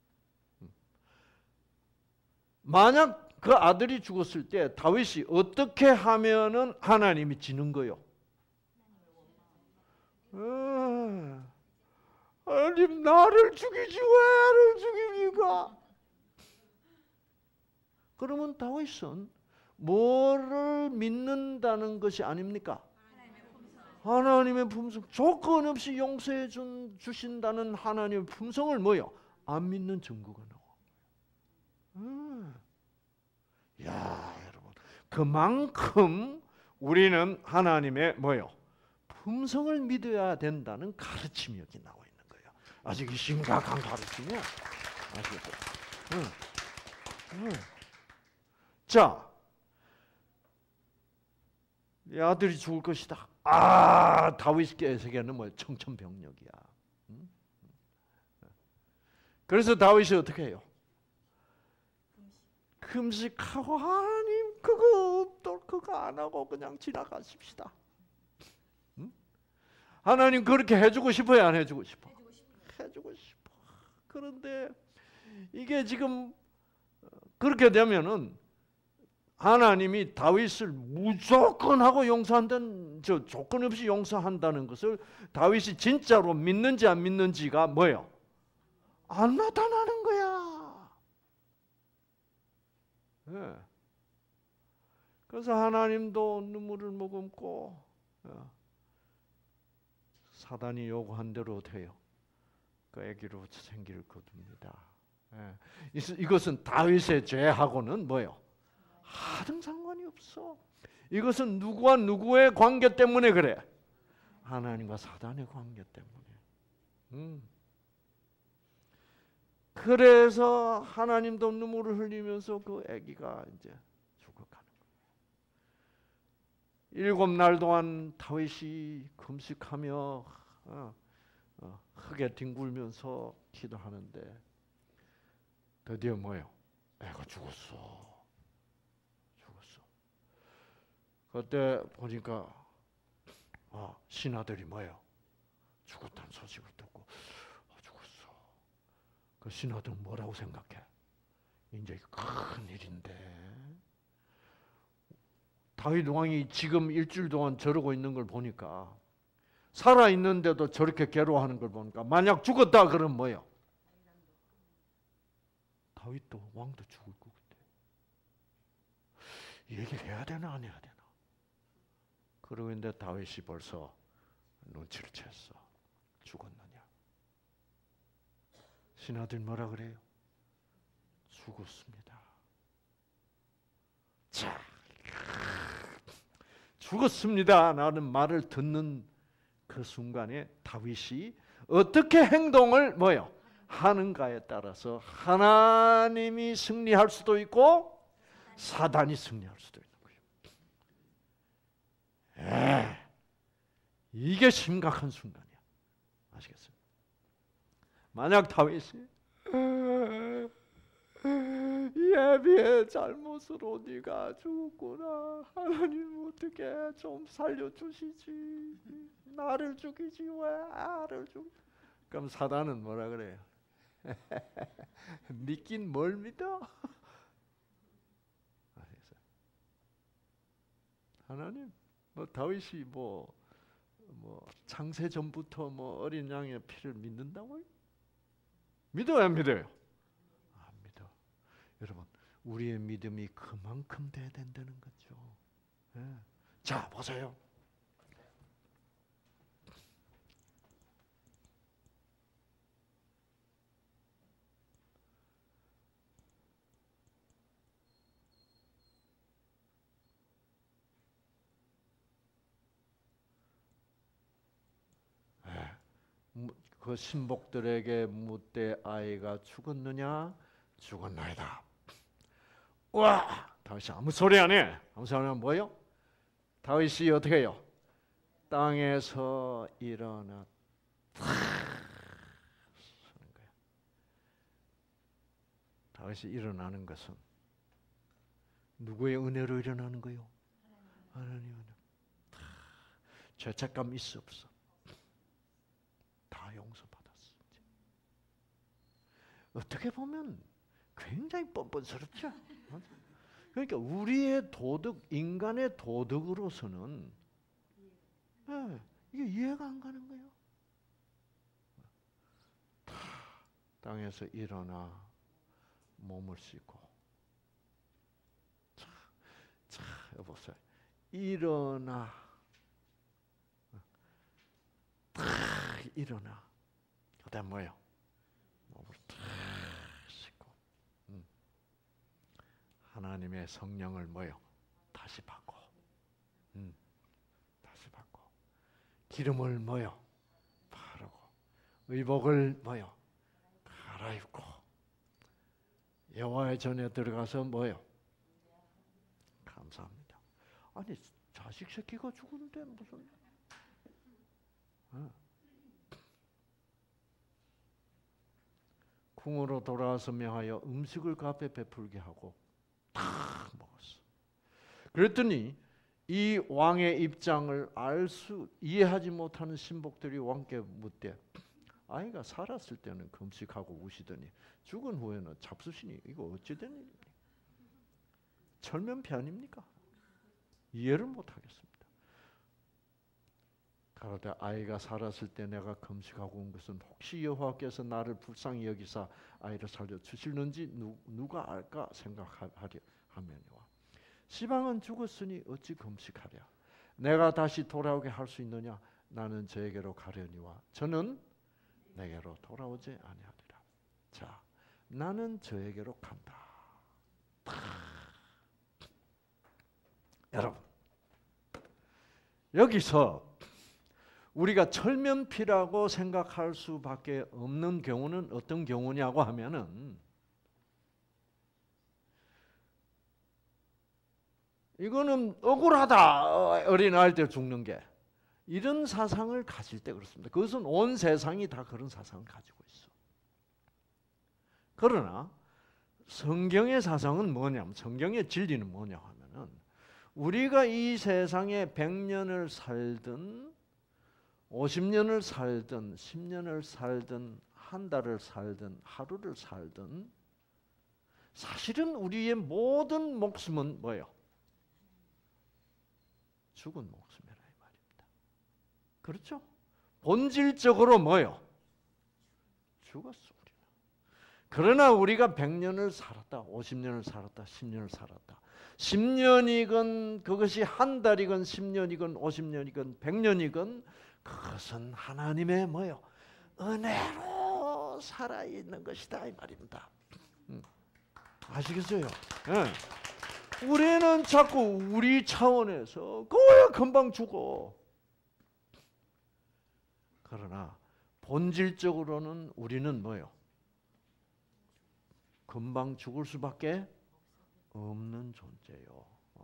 만약 그 아들이 죽었을 때 다윗이 어떻게 하면은 하나님이 지는 거요? 하나님 나를 죽이지 왜 나를 죽입니까? 그러면 다윗은 뭐를 믿는다는 것이 아닙니까? 하나님의 품성. 조건 없이 용서해 주신다는 하나님의 품성을 뭐요? 안 믿는 증거가 나와. 야, 여러분. 그만큼 우리는 하나님의 뭐요? 품성을 믿어야 된다는 가르침이 여기 나와 있는 거예요. 아직 심각한 가르침이야. 아시겠어요? 자, 내 아들이 죽을 것이다. 다윗에게는 뭐 청천벽력이야. 그래서 다윗이 어떻게 해요? 금식하고 하나님 그거 안 하고 그냥 지나가십시다. 하나님 그렇게 해주고 싶어요, 안 해주고 싶어? 해주고 싶어. 그런데 이게 지금 그렇게 되면은 하나님이 다윗을 무조건 하고 용서한다는, 조건 없이 용서한다는 것을 다윗이 진짜로 믿는지 안 믿는지가 뭐예요? 안 나타나는 거야. 네. 그래서 하나님도 눈물을 머금고 사단이 요구한 대로 어떻게 해요? 그 아기로 생기를 거둡니다. 예. 이것은 다윗의 죄하고는 뭐예요? 하등 상관이 없어. 이것은 누구와 누구의 관계 때문에 그래? 하나님과 사단의 관계 때문에. 그래서 하나님도 눈물을 흘리면서 그 아기가 이제 죽어가는 거예요. 7날 동안 다윗이 금식하며 흙에 뒹굴면서 기도하는데 드디어 뭐예요? 애가 죽었어. 그때 보니까 신하들이 뭐예요? 죽었다는 소식을 듣고 죽었어. 그 신하들은 뭐라고 생각해? 이제 큰 일인데 다윗 왕이 지금 일주일 동안 저러고 있는 걸 보니까 살아 있는데도 저렇게 괴로워하는 걸 보니까 만약 죽었다 그러면 뭐예요? 다윗도 왕도 죽을 것 같아. 이 얘기를 해야 되나 안 해야 되나? 그러고 있는데 다윗이 벌써 눈치를 챘어. 죽었느냐? 신하들 뭐라 그래요? 죽었습니다. 자, 죽었습니다. 라는 말을 듣는 그 순간에 다윗이 어떻게 행동을 뭐요? 하는가에 따라서 하나님이 승리할 수도 있고 사단이 승리할 수도 있는 거예요. 이게 심각한 순간이야. 아시겠어요? 만약 다윗이 예비의 잘못으로 네가 죽었구나. 하나님 어떻게 좀 살려주시지. 나를 죽이지 왜 나를 죽이. 그럼 사단은 뭐라 그래요? 믿긴 뭘 믿어? 하나님 다윗이 창세 전부터 어린 양의 피를 믿는다고요? 믿어요 안 믿어요? 안 믿어. 여러분 우리의 믿음이 그만큼 돼야 된다는 거죠. 자 보세요. 그 신복들에게 묻되 아이가 죽었느냐? 죽었나이다. 와! 다윗이 아무 소리 안 해. 아무 소리 안 하면 뭐예요? 다윗이 어떻게 해요? 땅에서 일어나 다윗이 일어나는 것은 누구의 은혜로 일어나는 거요? 하나님의 은혜. 죄책감 있어 없어? 다 용서받았어. 어떻게 보면 굉장히 뻔뻔스럽죠. 그러니까 우리의 도덕, 인간의 도덕으로서는 이게 이해가 안 가는 거예요. 땅에서 일어나 몸을 씻고 자 여보세요. 일어나 일어나 그다음 뭐예요? 몸을 씻고 하나님의 성령을 뭐예요? 다시 받고 다시 받고 기름을 뭐예요? 바르고 의복을 뭐예요? 갈아입고 여호와의 전에 들어가서 뭐예요? 감사합니다. 아니 자식 새끼가 죽었는데 무슨 궁으로 돌아와서 명하여 음식을 그 앞에 베풀게 하고 다 먹었어. 그랬더니 이 왕의 입장을 이해하지 못하는 신복들이 왕께 묻되 아이가 살았을 때는 금식하고 우시더니 죽은 후에는 잡수시니 이거 어찌된 일입니까? 철면피 아닙니까? 이해를 못하겠습니다. 가로되 아이가 살았을 때 내가 금식하고 온 것은 혹시 여호와께서 나를 불쌍히 여기사 아이를 살려 주실는지 누가 알까 생각하려 하면요. 시방은 죽었으니 어찌 금식하랴? 내가 다시 돌아오게 할 수 있느냐? 나는 저에게로 가려니와 저는 내게로 돌아오지 아니하리라. 자, 나는 저에게로 간다. 여러분, 여기서 우리가 철면피라고 생각할 수밖에 없는 경우는 어떤 경우냐고 하면은, 이거는 억울하다, 어린아이일 때 죽는 게. 이런 사상을 가질 때 그렇습니다. 그것은 온 세상이 다 그런 사상을 가지고 있어. 그러나 성경의 사상은 뭐냐면, 성경의 진리는 뭐냐 하면은, 우리가 이 세상에 100년을 살든 50년을 살든 10년을 살든 한 달을 살든 하루를 살든 사실은 우리의 모든 목숨은 뭐예요? 죽은 목숨이라 이 말입니다. 그렇죠? 본질적으로 뭐예요? 죽었어 우리는. 그러나 우리가 100년을 살았다, 50년을 살았다, 10년을 살았다. 10년이건 그것이 한 달이건 10년이건 50년이건 100년이건 그것은 하나님의 뭐예요? 은혜로 살아있는 것이다 이 말입니다. 아시겠어요? 네. 우리는 자꾸 우리 차원에서 그거야 금방 죽어. 그러나 본질적으로는 우리는 뭐예요? 금방 죽을 수밖에 없는 존재요.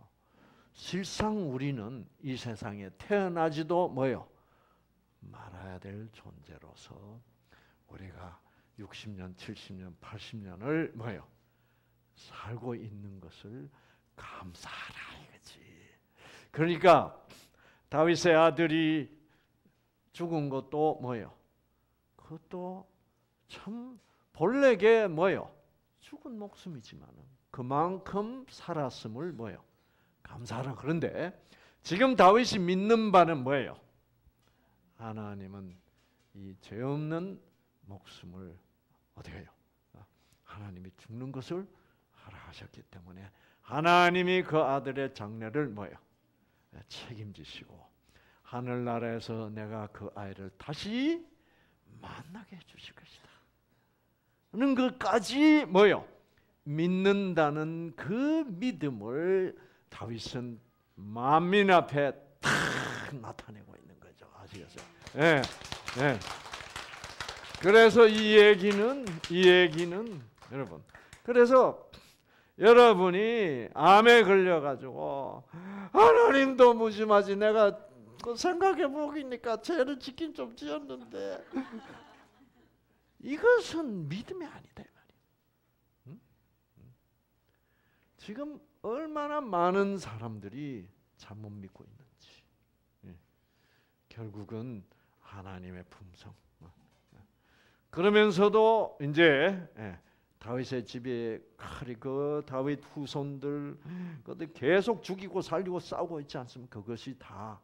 실상 우리는 이 세상에 태어나지도 뭐예요? 말아야 될 존재로서 우리가 60년, 70년, 80년을 뭐예요? 살고 있는 것을 감사하라 이거지. 그러니까 다윗의 아들이 죽은 것도 뭐예요? 그것도 참 본래게 뭐예요? 죽은 목숨이지만은 그만큼 살았음을 뭐예요? 감사하라. 그런데 지금 다윗이 믿는 바는 뭐예요? 하나님은 이 죄 없는 목숨을 어떻게 해요? 하나님이 죽는 것을 허락하셨기 때문에 하나님이 그 아들의 장례를 뭐예요? 책임지시고 하늘나라에서 내가 그 아이를 다시 만나게 해주실 것이다. 는 것까지 뭐예요? 믿는다는 그 믿음을 다윗은 만민 앞에 탁 나타내고 있는 거죠. 아시겠어요? 예, 예. 그래서 이 얘기는 여러분, 그래서 여러분이 암에 걸려가지고 하나님도 무심하지 내가 생각해 보니까 죄를 짓긴 좀 지었는데 이것은 믿음이 아니다 이 말이에요. 지금 얼마나 많은 사람들이 잘못 믿고 있는지. 결국은 하나님의 품성. 그러면서도 이제 다윗의 집에 그 다윗 후손들 그들 계속 죽이고 살리고 싸우고 있지 않습니까? 그것이 다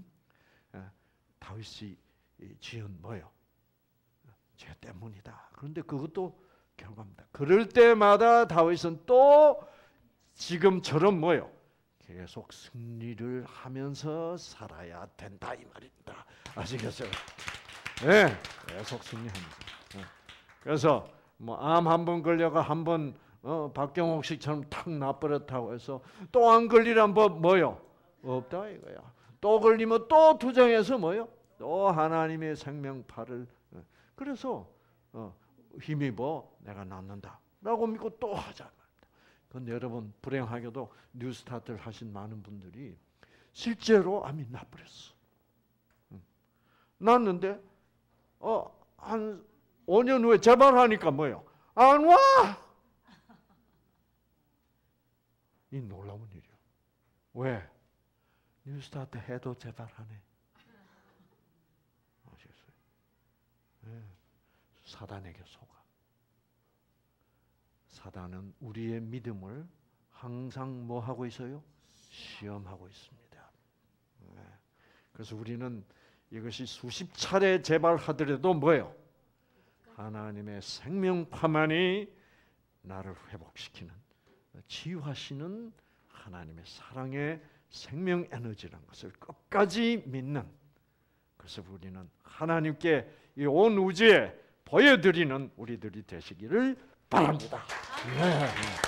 다윗이 지은 뭐요? 죄 때문이다. 그런데 그것도 결과입니다. 그럴 때마다 다윗은 또 지금처럼 뭐요? 계속 승리를 하면서 살아야 된다 이 말입니다. 아시겠어요? 네, 계속 승리합니다. 그래서 뭐 암 한 번 걸려가 한 번 박경옥 씨처럼 탁 나버렸다고 해서 또 안 걸리란 법 뭐요? 없다 이거야. 또 걸리면 또 투정해서 뭐요? 또 하나님의 생명파를 그래서 힘입어 내가 낫는다라고 믿고 또 하자. 그런데 여러분 불행하게도 뉴스타트를 하신 많은 분들이 실제로 암이 나버렸어. 났는데 한 5년 후에 재발하니까 뭐예요? 안 와! 이 놀라운 일이야. 왜? 뉴스타트 해도 재발하네. 아시겠어요? 네. 사단에게 속아. 사단은 우리의 믿음을 항상 뭐 하고 있어요? 시험하고 있습니다. 네. 그래서 우리는 이것이 수십 차례 재발하더라도 뭐예요? 하나님의 생명파만이 나를 회복시키는, 치유하시는 하나님의 사랑의 생명 에너지라는 것을 끝까지 믿는 그래서 우리는 하나님께 이 온 우주에 보여드리는 우리들이 되시기를 바랍니다. 네.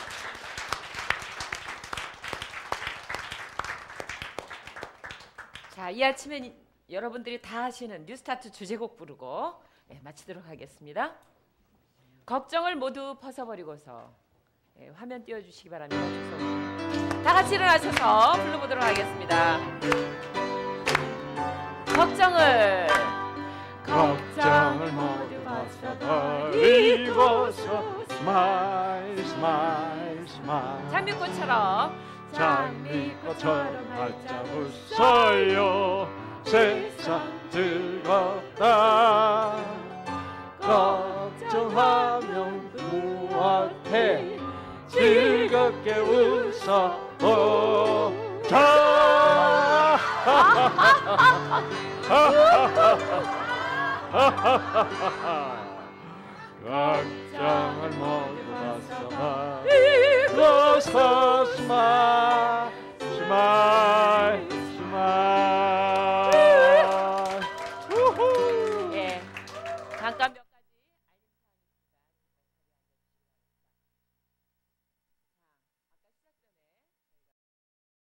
자, 이 아침엔 여러분들이 다 하시는 뉴스타트 주제곡 부르고 마치도록 하겠습니다. 걱정을 모두 벗어버리고서 화면 띄워주시기 바랍니다. 죄송합니다. 다 같이 일어나셔서 불러보도록 하겠습니다. 걱정을 모두 벗어버리고서 스마일 스마일 스마일 장미꽃처럼 장미꽃처럼 활짝 웃어요. 세상 즐겁다. 걱정하면 무엇해 즐겁게 웃어보자. 걱정을 모두 벗어버리고서 스마일